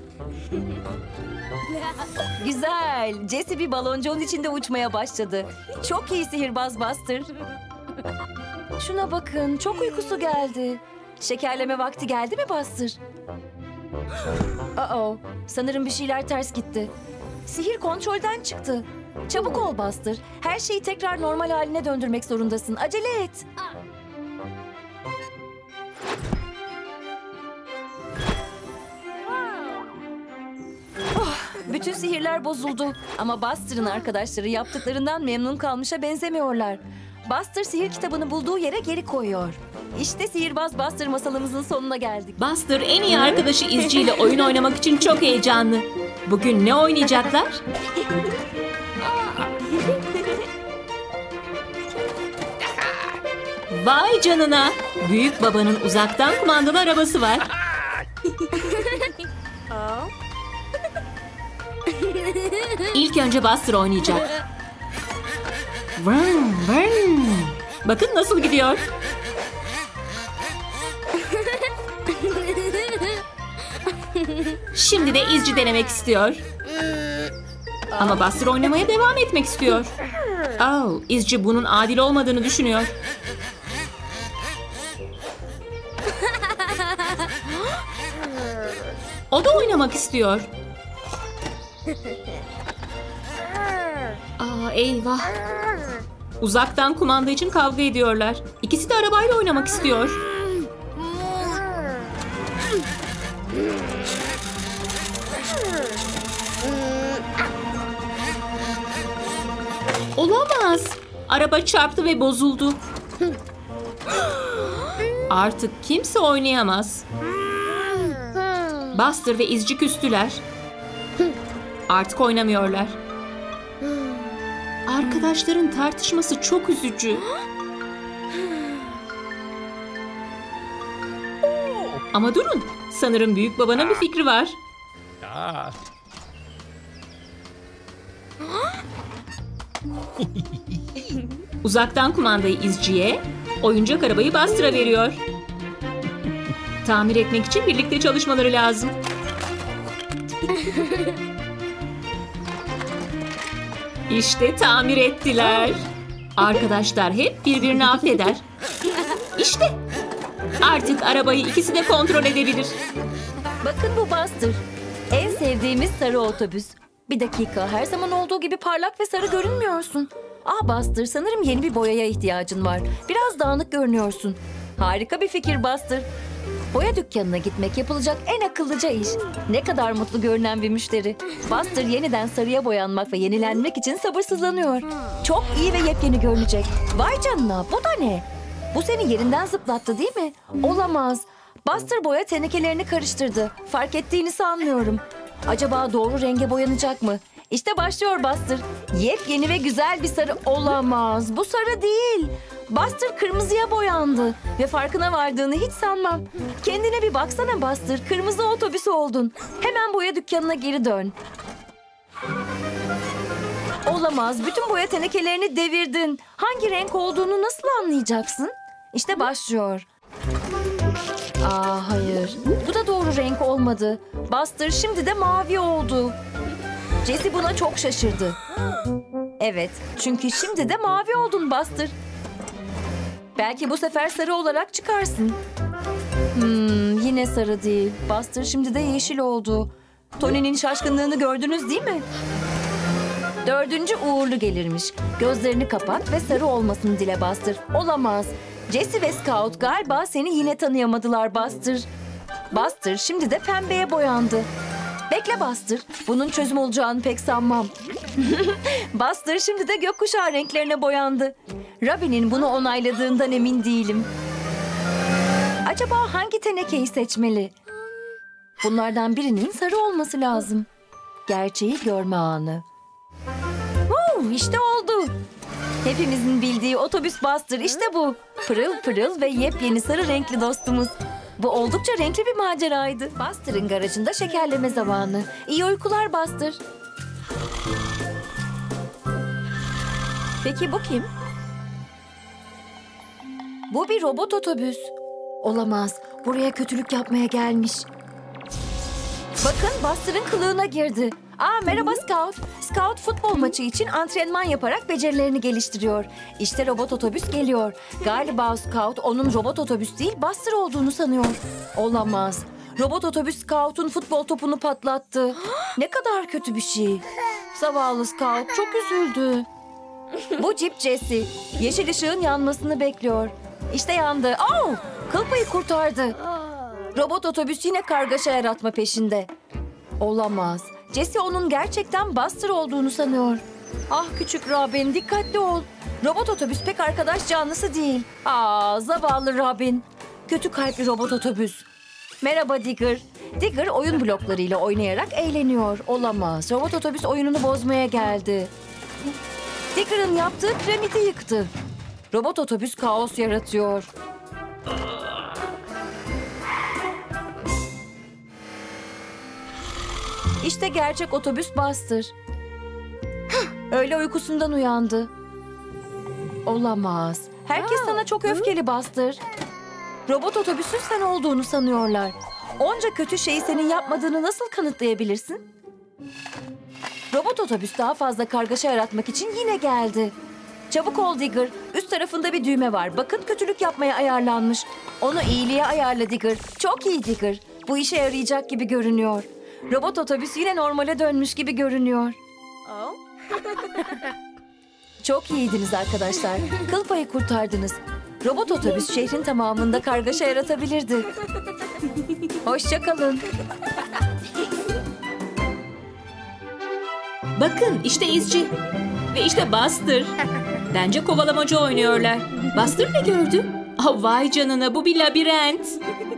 Güzel. Jessie bir baloncuğun içinde uçmaya başladı. Çok iyi sihirbaz Buster. Şuna bakın. Çok uykusu geldi. Şekerleme vakti geldi mi Buster? Sanırım bir şeyler ters gitti. Sihir kontrolden çıktı. Çabuk ol Buster. Her şeyi tekrar normal haline döndürmek zorundasın. Acele et. Bütün sihirler bozuldu. Ama Buster'ın arkadaşları yaptıklarından memnun kalmışa benzemiyorlar. Buster sihir kitabını bulduğu yere geri koyuyor. İşte sihirbaz Buster masalımızın sonuna geldik. Buster en iyi arkadaşı İzci ile oyun oynamak için çok heyecanlı. Bugün ne oynayacaklar? Vay canına! Büyük babanın uzaktan kumandalı arabası var. İlk önce Buster oynayacak. Vroom, vroom. Bakın nasıl gidiyor. Şimdi de İzci denemek istiyor. Ama Buster oynamaya devam etmek istiyor. İzci bunun adil olmadığını düşünüyor. O da oynamak istiyor. Eyvah. Uzaktan kumanda için kavga ediyorlar. İkisi de arabayla oynamak istiyor. Olamaz. Araba çarptı ve bozuldu. Artık kimse oynayamaz. Buster ve izci küstüler. Artık oynamıyorlar. Arkadaşların tartışması çok üzücü. Ama durun. Sanırım büyük babanın bir fikri var. Uzaktan kumandayı izciye, oyuncak arabayı Buster'a veriyor. Tamir etmek için birlikte çalışmaları lazım. İşte tamir ettiler. Arkadaşlar hep birbirini affeder. İşte artık arabayı ikisi de kontrol edebilir. Bakın bu Buster. En sevdiğimiz sarı otobüs. Bir dakika, her zaman olduğu gibi parlak ve sarı görünmüyorsun. Buster, sanırım yeni bir boyaya ihtiyacın var. Biraz dağınık görünüyorsun. Harika bir fikir Buster. Boya dükkanına gitmek yapılacak en akıllıca iş. Ne kadar mutlu görünen bir müşteri. Buster yeniden sarıya boyanmak ve yenilenmek için sabırsızlanıyor. Çok iyi ve yepyeni görünecek. Vay canına, bu da ne? Bu seni yerinden zıplattı değil mi? Olamaz. Buster boya tenekelerini karıştırdı. Fark ettiğini sanmıyorum. Acaba doğru renge boyanacak mı? İşte başlıyor Buster. Yepyeni ve güzel bir sarı olamaz. Bu sarı değil. Buster kırmızıya boyandı. Ve farkına vardığını hiç sanmam. Kendine bir baksana Buster. Kırmızı otobüs oldun. Hemen boya dükkanına geri dön. Olamaz. Bütün boya tenekelerini devirdin. Hangi renk olduğunu nasıl anlayacaksın? İşte başlıyor. Hayır. Bu da doğru renk olmadı. Buster şimdi de mavi oldu. Jessie buna çok şaşırdı. Evet, çünkü şimdi de mavi oldun Buster. Belki bu sefer sarı olarak çıkarsın. Yine sarı değil. Buster şimdi de yeşil oldu. Tony'nin şaşkınlığını gördünüz değil mi? 4. uğurlu gelirmiş. Gözlerini kapat ve sarı olmasını dile Buster. Olamaz. Jessie ve Scout galiba seni yine tanıyamadılar Buster. Buster şimdi de pembeye boyandı. Bekle Buster. Bunun çözüm olacağını pek sanmam. Buster şimdi de gökkuşağı renklerine boyandı. Robin'in bunu onayladığından emin değilim. Acaba hangi tenekeyi seçmeli? Bunlardan birinin sarı olması lazım. Gerçeği görme anı. İşte oldu. Hepimizin bildiği otobüs Buster işte bu. Pırıl pırıl ve yepyeni sarı renkli dostumuz. Bu oldukça renkli bir maceraydı. Buster'ın garajında şekerleme zamanı. İyi uykular Buster. Peki bu kim? Bu bir robot otobüs. Olamaz. Buraya kötülük yapmaya gelmiş. Bakın Buster'ın kılığına girdi. Merhaba Scout. Scout futbol maçı için antrenman yaparak becerilerini geliştiriyor. İşte robot otobüs geliyor. Galiba Scout onun robot otobüs değil Buster olduğunu sanıyor. Olamaz. Robot otobüs Scout'un futbol topunu patlattı. Ne kadar kötü bir şey. Zavallı Scout çok üzüldü. Bu Jeep Jessie. Yeşil ışığın yanmasını bekliyor. İşte yandı. Kıl payı kurtardı. Robot otobüs yine kargaşa yaratma peşinde. Olamaz. Jessie onun gerçekten Buster olduğunu sanıyor. Küçük Robin dikkatli ol. Robot otobüs pek arkadaş canlısı değil. Zavallı Robin. Kötü kalpli robot otobüs. Merhaba Digger. Digger oyun bloklarıyla oynayarak eğleniyor. Olamaz. Robot otobüs oyununu bozmaya geldi. Digger'ın yaptığı piramidi yıktı. Robot otobüs kaos yaratıyor. İşte gerçek otobüs Buster. Öğle uykusundan uyandı. Olamaz. Herkes sana çok öfkeli Buster. Robot otobüsün sen olduğunu sanıyorlar. Onca kötü şeyi senin yapmadığını nasıl kanıtlayabilirsin? Robot otobüs daha fazla kargaşa yaratmak için yine geldi. Çabuk ol Digger. Üst tarafında bir düğme var. Bakın kötülük yapmaya ayarlanmış. Onu iyiliğe ayarla Digger. Çok iyi Digger. Bu işe yarayacak gibi görünüyor. Robot otobüs yine normale dönmüş gibi görünüyor. Çok iyiydiniz arkadaşlar. Kıl payı kurtardınız. Robot otobüs şehrin tamamında kargaşa yaratabilirdi. Hoşça kalın. Bakın işte izci. Ve işte Buster. Bence kovalamaca oynuyorlar. Buster ne gördü? Ah, vay canına, bu bir labirent.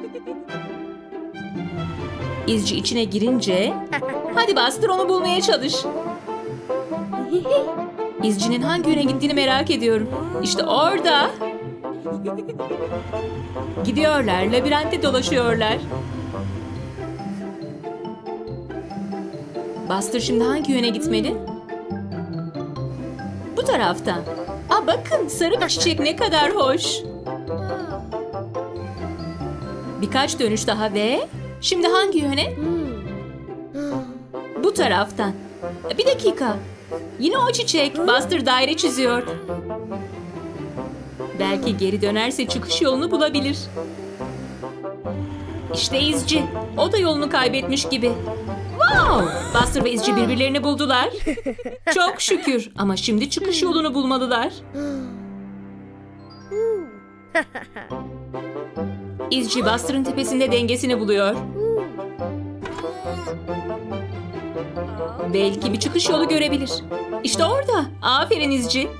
İzci içine girince... Hadi Buster, onu bulmaya çalış. İzcinin hangi yöne gittiğini merak ediyorum. İşte orada. Gidiyorlar, labirentte dolaşıyorlar. Buster şimdi hangi yöne gitmeli? Bu taraftan. Aa, bakın, sarı bir çiçek ne kadar hoş. Birkaç dönüş daha ve... Şimdi hangi yöne? Bu taraftan. Bir dakika. Yine o çiçek. Buster daire çiziyor. Belki geri dönerse çıkış yolunu bulabilir. İşte izci. O da yolunu kaybetmiş gibi. Wow! Buster ve izci birbirlerini buldular. Çok şükür. Ama şimdi çıkış yolunu bulmalılar. İzci Buster'ın tepesinde dengesini buluyor. Belki bir çıkış yolu görebilir. İşte orada. Aferin izci.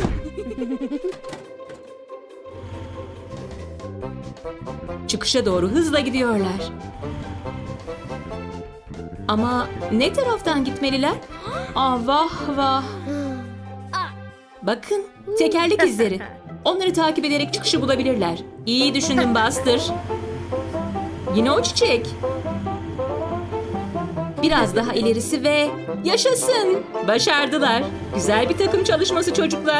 Çıkışa doğru hızla gidiyorlar. Ama ne taraftan gitmeliler? Ah, vah vah. Bakın, tekerlek izleri. Onları takip ederek çıkışı bulabilirler. İyi düşündün Buster. Yine o çiçek. Biraz daha ilerisi ve yaşasın. Başardılar. Güzel bir takım çalışması çocuklar.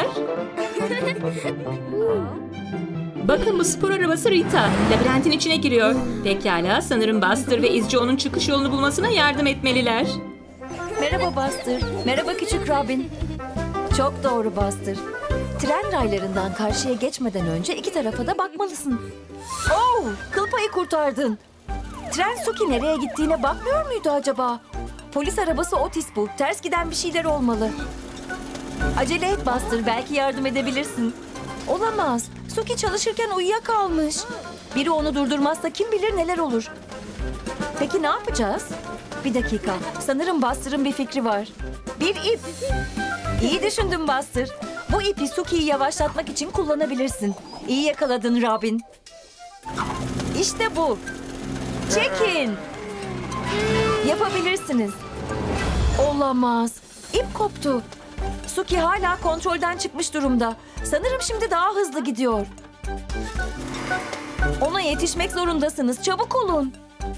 Bakın, bu spor arabası Rita. Labirentin içine giriyor. Pekala, sanırım Buster ve izci onun çıkış yolunu bulmasına yardım etmeliler. Merhaba Buster. Merhaba küçük Robin. Çok doğru Buster. Tren raylarından karşıya geçmeden önce iki tarafa da bakmalısın. Oh, kıl payı kurtardın. Tren Suki nereye gittiğine bakmıyor muydu acaba? Polis arabası Otis bu. Ters giden bir şeyler olmalı. Acele et Buster, belki yardım edebilirsin. Olamaz. Suki çalışırken uyuyakalmış. Biri onu durdurmazsa kim bilir neler olur. Peki ne yapacağız? Bir dakika. Sanırım Buster'ın bir fikri var. Bir ip. İyi düşündün Buster. Bu ipi Suki'yi yavaşlatmak için kullanabilirsin. İyi yakaladın Robin. İşte bu. Çekin. Yapabilirsiniz. Olamaz. İp koptu. Suki hala kontrolden çıkmış durumda. Sanırım şimdi daha hızlı gidiyor. Ona yetişmek zorundasınız. Çabuk olun.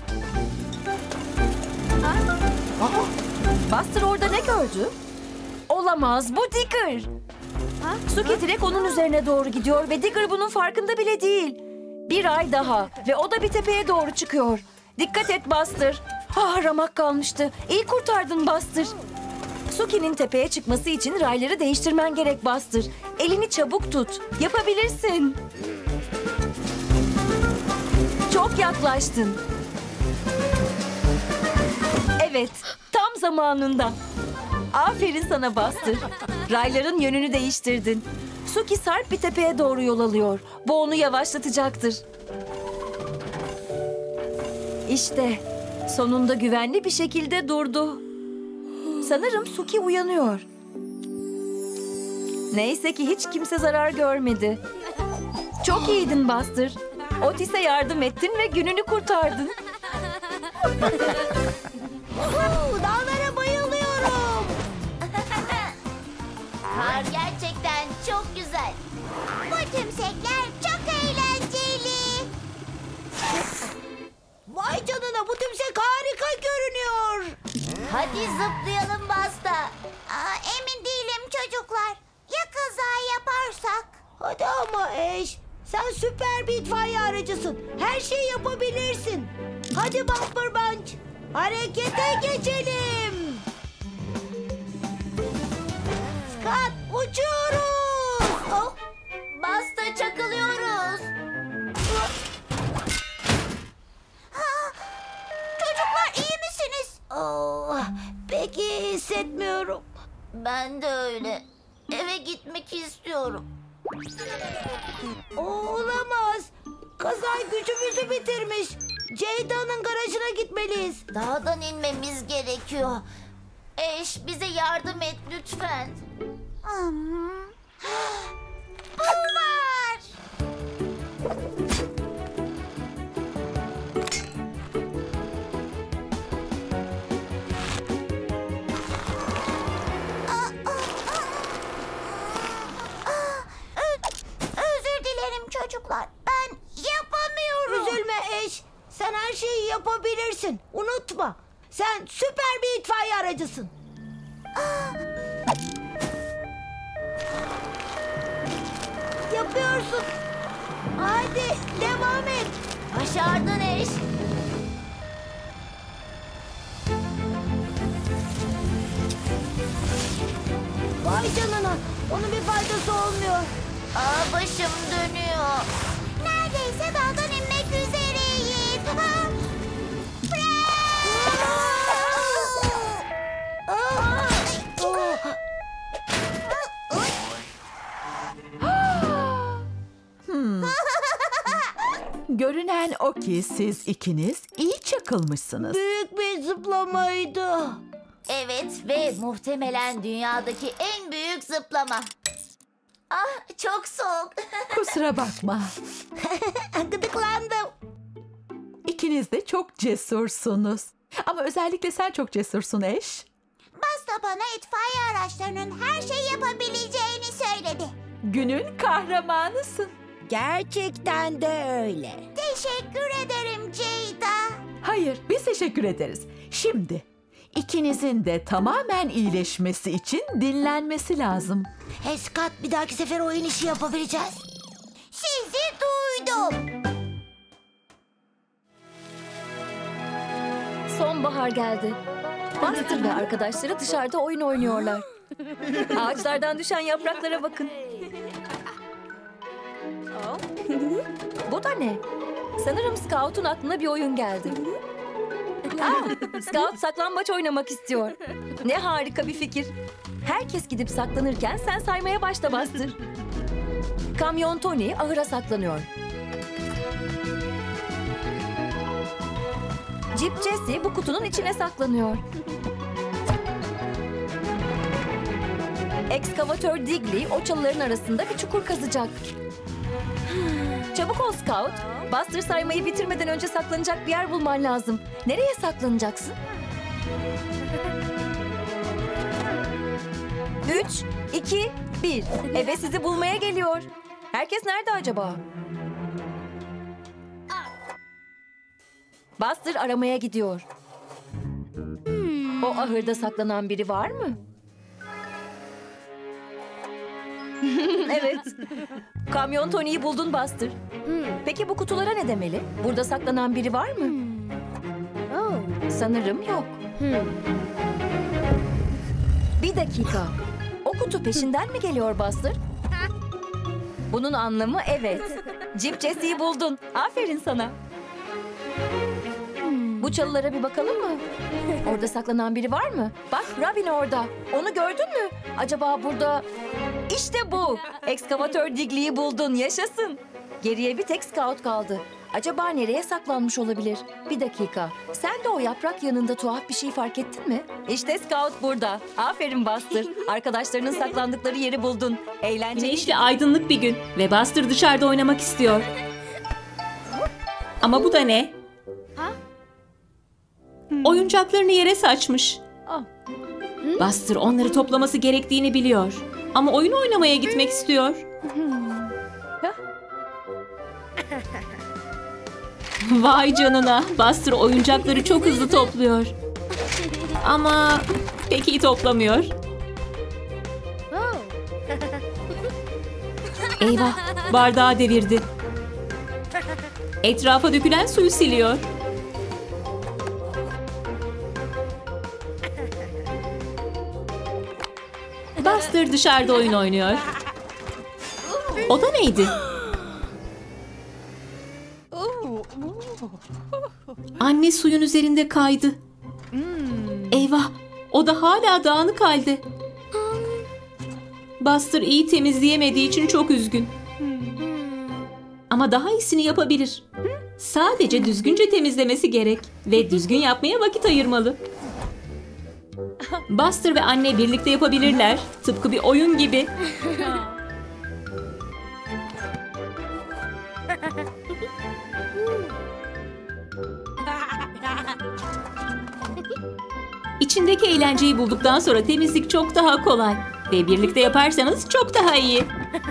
Buster orada ne gördü? Olamaz. Bu Digger. Suki direkt onun üzerine doğru gidiyor ve Digger bunun farkında bile değil. Bir ay daha ve o da bir tepeye doğru çıkıyor. Dikkat et Buster. Ah, ramak kalmıştı. İyi kurtardın Buster. Suki'nin tepeye çıkması için rayları değiştirmen gerek Buster. Elini çabuk tut. Yapabilirsin. Çok yaklaştın. Evet, tam zamanında. Aferin sana Buster. Rayların yönünü değiştirdin. Suki sarp bir tepeye doğru yol alıyor. Bu onu yavaşlatacaktır. İşte sonunda güvenli bir şekilde durdu. Sanırım Suki uyanıyor. Neyse ki hiç kimse zarar görmedi. Çok iyiydin Buster. Otis'e yardım ettin ve gününü kurtardın. Dağlara bayılıyorum. Kar gerçekten çok güzel. Bu tümsekler çok eğlenceli. Vay canına, bu tümsek harika görünüyor. Hadi zıplayalım Basta. Emin değilim çocuklar. Ya kaza yaparsak? Hadi ama Eş. Sen süper bir itfaiye aracısın. Her şeyi yapabilirsin. Hadi Bumper Bunch. Harekete geçelim. Scott, uçuyoruz. Oh, Basta çakılıyoruz. Çocuklar iyi misiniz? Oh, peki hissetmiyorum. Ben de öyle. Eve gitmek istiyorum. Olamaz. Kaza gücümüzü bitirmiş. Ceyda'nın garajına gitmeliyiz. Dağdan inmemiz gerekiyor. Eş, bize yardım et lütfen. Bu var. Özür dilerim çocuklar. Ben yapamıyorum. Üzülme eş. Sen her şeyi yapabilirsin. Unutma. Sen süper bir itfaiye aracısın. Yapıyorsun. Hadi devam et. Başardın eş. Vay canına. Onun bir faydası olmuyor. Başım dönüyor. Neredeyse dağdan inmek üzereyiz. Görünen o ki siz ikiniz iyi çakılmışsınız. Büyük bir zıplamaydı. Evet ve muhtemelen dünyadaki en büyük zıplama. Ah, çok soğuk. Kusura bakma. Gıdıklandım. İkiniz de çok cesursunuz. Ama özellikle sen çok cesursun eş. Basta bana itfaiye araçlarının her şeyi yapabileceğini söyledi. Günün kahramanısın. Gerçekten de öyle. Teşekkür ederim Ceyda. Hayır, biz teşekkür ederiz. Şimdi ikinizin de tamamen iyileşmesi için dinlenmesi lazım. Hey Scott, bir dahaki sefer oyun işi yapabileceğiz. Sizi duydum. Sonbahar geldi. Buster ve arkadaşları dışarıda oyun oynuyorlar. Ağaçlardan düşen yapraklara bakın. Bu da ne? Sanırım Scout'un aklına bir oyun geldi. Scout saklambaç oynamak istiyor. Ne harika bir fikir. Herkes gidip saklanırken sen saymaya başla Buster. Kamyon Tony ahıra saklanıyor. Jeep Jesse bu kutunun içine saklanıyor. Ekskavatör Digley o çalıların arasında bir çukur kazacak. Çabuk ol Scout. Buster saymayı bitirmeden önce saklanacak bir yer bulman lazım. Nereye saklanacaksın? 3, 2, 1. Ebe sizi bulmaya geliyor. Herkes nerede acaba? Buster aramaya gidiyor. O ahırda saklanan biri var mı? Evet. Kamyon Tony'yi buldun Buster. Peki bu kutulara ne demeli? Burada saklanan biri var mı? Sanırım yok. Bir dakika. O kutu peşinden mi geliyor Buster? Bunun anlamı evet. Jeep Jesse'yi buldun. Aferin sana. Bu çalılara bir bakalım mı? Orada saklanan biri var mı? Bak Robin orada. Onu gördün mü? Acaba burada... İşte bu. Ekskavatör Digley'i buldun. Yaşasın. Geriye bir tek Scout kaldı. Acaba nereye saklanmış olabilir? Bir dakika. Sen de o yaprak yanında tuhaf bir şey fark ettin mi? İşte Scout burada. Aferin Buster. Arkadaşlarının saklandıkları yeri buldun. Eğlenceli. Güneşli aydınlık bir gün ve Buster dışarıda oynamak istiyor. Ama bu da ne? Oyuncaklarını yere saçmış. Buster onları toplaması gerektiğini biliyor. Ama oyun oynamaya gitmek istiyor. Vay canına. Buster oyuncakları çok hızlı topluyor. Ama pek iyi toplamıyor. Eyvah, bardağı devirdi. Etrafa dökülen suyu siliyor. Buster dışarıda oyun oynuyor. O da neydi? Anne suyun üzerinde kaydı. Eyvah, o da hala dağınık halde. Buster iyi temizleyemediği için çok üzgün. Ama daha iyisini yapabilir. Sadece düzgünce temizlemesi gerek ve düzgün yapmaya vakit ayırmalı. Buster ve anne birlikte yapabilirler. Tıpkı bir oyun gibi. İçindeki eğlenceyi bulduktan sonra temizlik çok daha kolay. Ve birlikte yaparsanız çok daha iyi.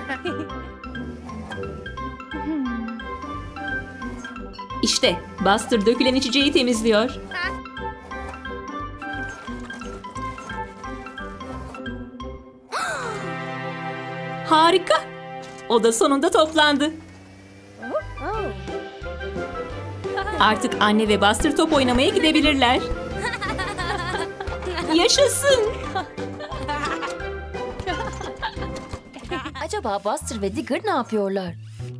İşte Buster dökülen içeceği temizliyor. Harika. O da sonunda toplandı. Artık anne ve Buster top oynamaya gidebilirler. Yaşasın. Acaba Buster ve Digger ne yapıyorlar?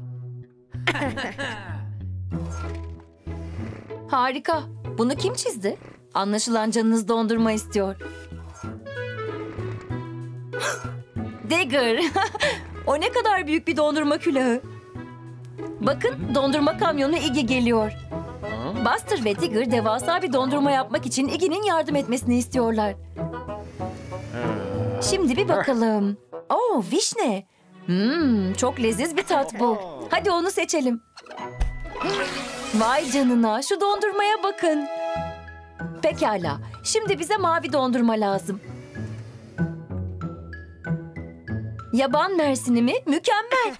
Harika. Bunu kim çizdi? Anlaşılan canınız dondurma istiyor. Digger. O ne kadar büyük bir dondurma külahı. Bakın, dondurma kamyonu Iggy geliyor. Buster ve Digger devasa bir dondurma yapmak için Iggy'nin yardım etmesini istiyorlar. Şimdi bir bakalım. Oo, vişne. Çok leziz bir tat bu. Hadi onu seçelim. Vay canına, şu dondurmaya bakın. Pekala, şimdi bize mavi dondurma lazım. Yaban mersini mi? Mükemmel.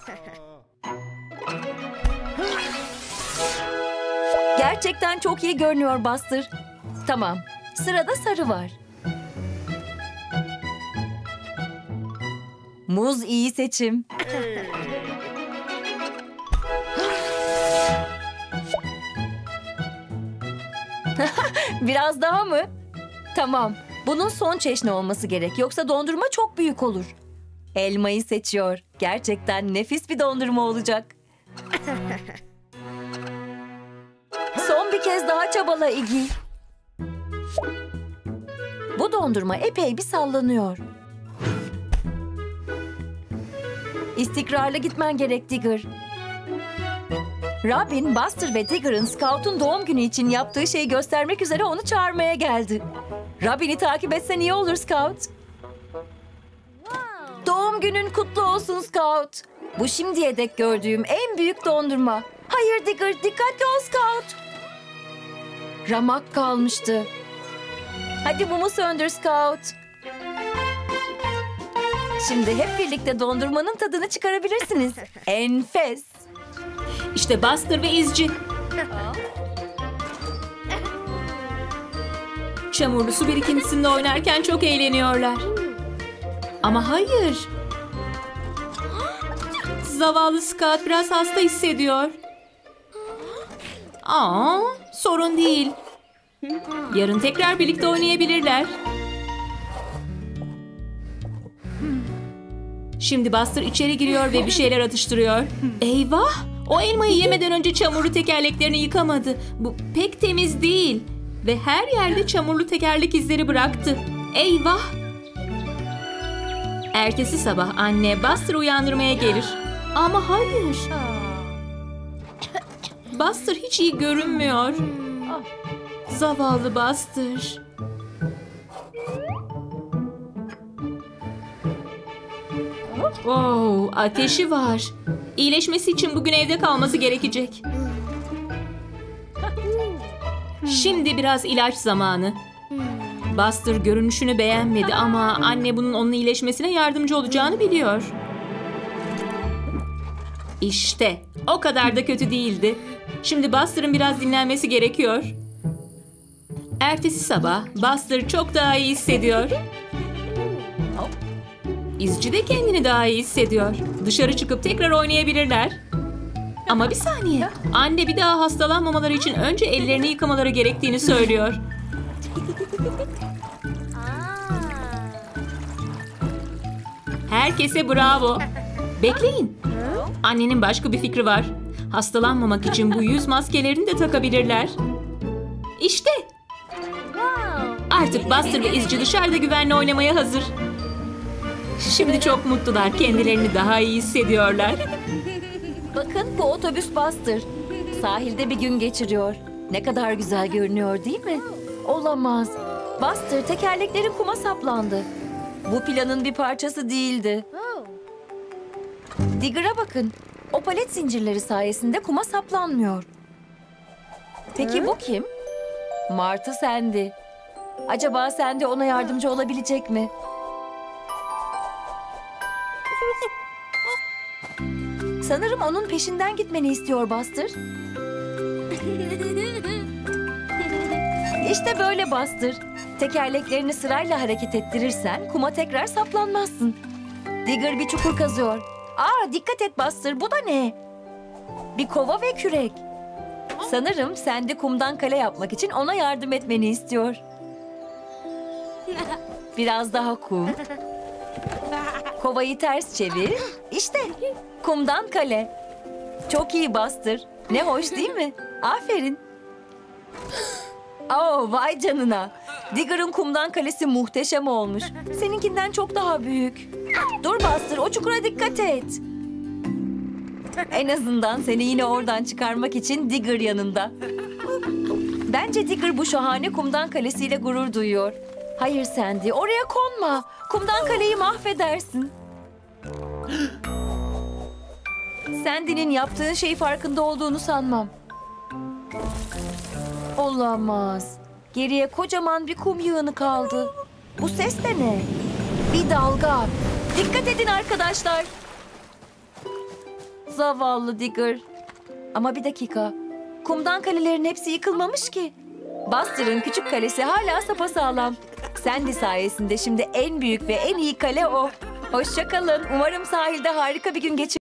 Gerçekten çok iyi görünüyor Buster. Tamam, sırada sarı var. Muz iyi seçim. Biraz daha mı? Tamam, bunun son çeşni olması gerek. Yoksa dondurma çok büyük olur. Elmayı seçiyor. Gerçekten nefis bir dondurma olacak. Son bir kez daha çabala Iggy. Bu dondurma epey bir sallanıyor. İstikrarlı gitmen gerek Digger. Robin, Buster ve Digger'ın Scout'un doğum günü için yaptığı şeyi göstermek üzere onu çağırmaya geldi. Robin'i takip etsen iyi olur Scout. Doğum günün kutlu olsun Scout. Bu şimdiye dek gördüğüm en büyük dondurma. Hayır Digger, dikkatli ol Scout. Ramak kalmıştı. Hadi mumu söndür Scout. Şimdi hep birlikte dondurmanın tadını çıkarabilirsiniz. Enfes. İşte Buster ve izci. Çamurlu su birikintisinde oynarken çok eğleniyorlar. Ama hayır. Zavallı Scout biraz hasta hissediyor. Sorun değil. Yarın tekrar birlikte oynayabilirler. Şimdi Buster içeri giriyor ve bir şeyler atıştırıyor. Eyvah! O elmayı yemeden önce çamurlu tekerleklerini yıkamadı. Bu pek temiz değil. Ve her yerde çamurlu tekerlek izleri bıraktı. Eyvah! Ertesi sabah anne Buster'ı uyandırmaya gelir. Ama hayır. Buster hiç iyi görünmüyor. Zavallı Buster. Ateşi var. İyileşmesi için bugün evde kalması gerekecek. Şimdi biraz ilaç zamanı. Buster görünüşünü beğenmedi ama anne bunun onun iyileşmesine yardımcı olacağını biliyor. İşte o kadar da kötü değildi. Şimdi Buster'ın biraz dinlenmesi gerekiyor. Ertesi sabah Buster çok daha iyi hissediyor. İzci de kendini daha iyi hissediyor. Dışarı çıkıp tekrar oynayabilirler. Ama bir saniye. Anne bir daha hastalanmamaları için önce ellerini yıkamaları gerektiğini söylüyor. Herkese bravo. Bekleyin. Annenin başka bir fikri var. Hastalanmamak için bu yüz maskelerini de takabilirler. İşte. Artık Buster ve İzci dışarıda güvenle oynamaya hazır. Şimdi çok mutlular. Kendilerini daha iyi hissediyorlar. Bakın bu otobüs Buster. Sahilde bir gün geçiriyor. Ne kadar güzel görünüyor değil mi? Olamaz. Buster, tekerleklerin kuma saplandı. Bu planın bir parçası değildi. Oh. Digger'a bakın. O palet zincirleri sayesinde kuma saplanmıyor. Peki bu kim? Martı Sandy. Acaba Sandy ona yardımcı olabilecek mi? Sanırım onun peşinden gitmeni istiyor Buster. İşte böyle Buster. Tekerleklerini sırayla hareket ettirirsen kuma tekrar saplanmazsın. Digger bir çukur kazıyor. Aa, dikkat et Buster, bu da ne? Bir kova ve kürek. Sanırım Sandy kumdan kale yapmak için ona yardım etmeni istiyor. Biraz daha kum. Kovayı ters çevir. İşte kumdan kale. Çok iyi Buster. Ne hoş değil mi? Aferin. Oh, vay canına. Digger'ın kumdan kalesi muhteşem olmuş. Seninkinden çok daha büyük. Dur Buster, o çukura dikkat et. En azından seni yine oradan çıkarmak için Digger yanında. Bence Digger bu şahane kumdan kalesiyle gurur duyuyor. Hayır Sandy, oraya konma. Kumdan kaleyi mahvedersin. Sandy'nin yaptığın şeyi farkında olduğunu sanmam. Olamaz. Geriye kocaman bir kum yığını kaldı. Bu ses de ne? Bir dalga. Dikkat edin arkadaşlar. Zavallı Digger. Ama bir dakika. Kumdan kalelerin hepsi yıkılmamış ki. Buster'ın küçük kalesi hala sapasağlam. Sandy sayesinde şimdi en büyük ve en iyi kale o. Hoşça kalın. Umarım sahilde harika bir gün geçirsiniz.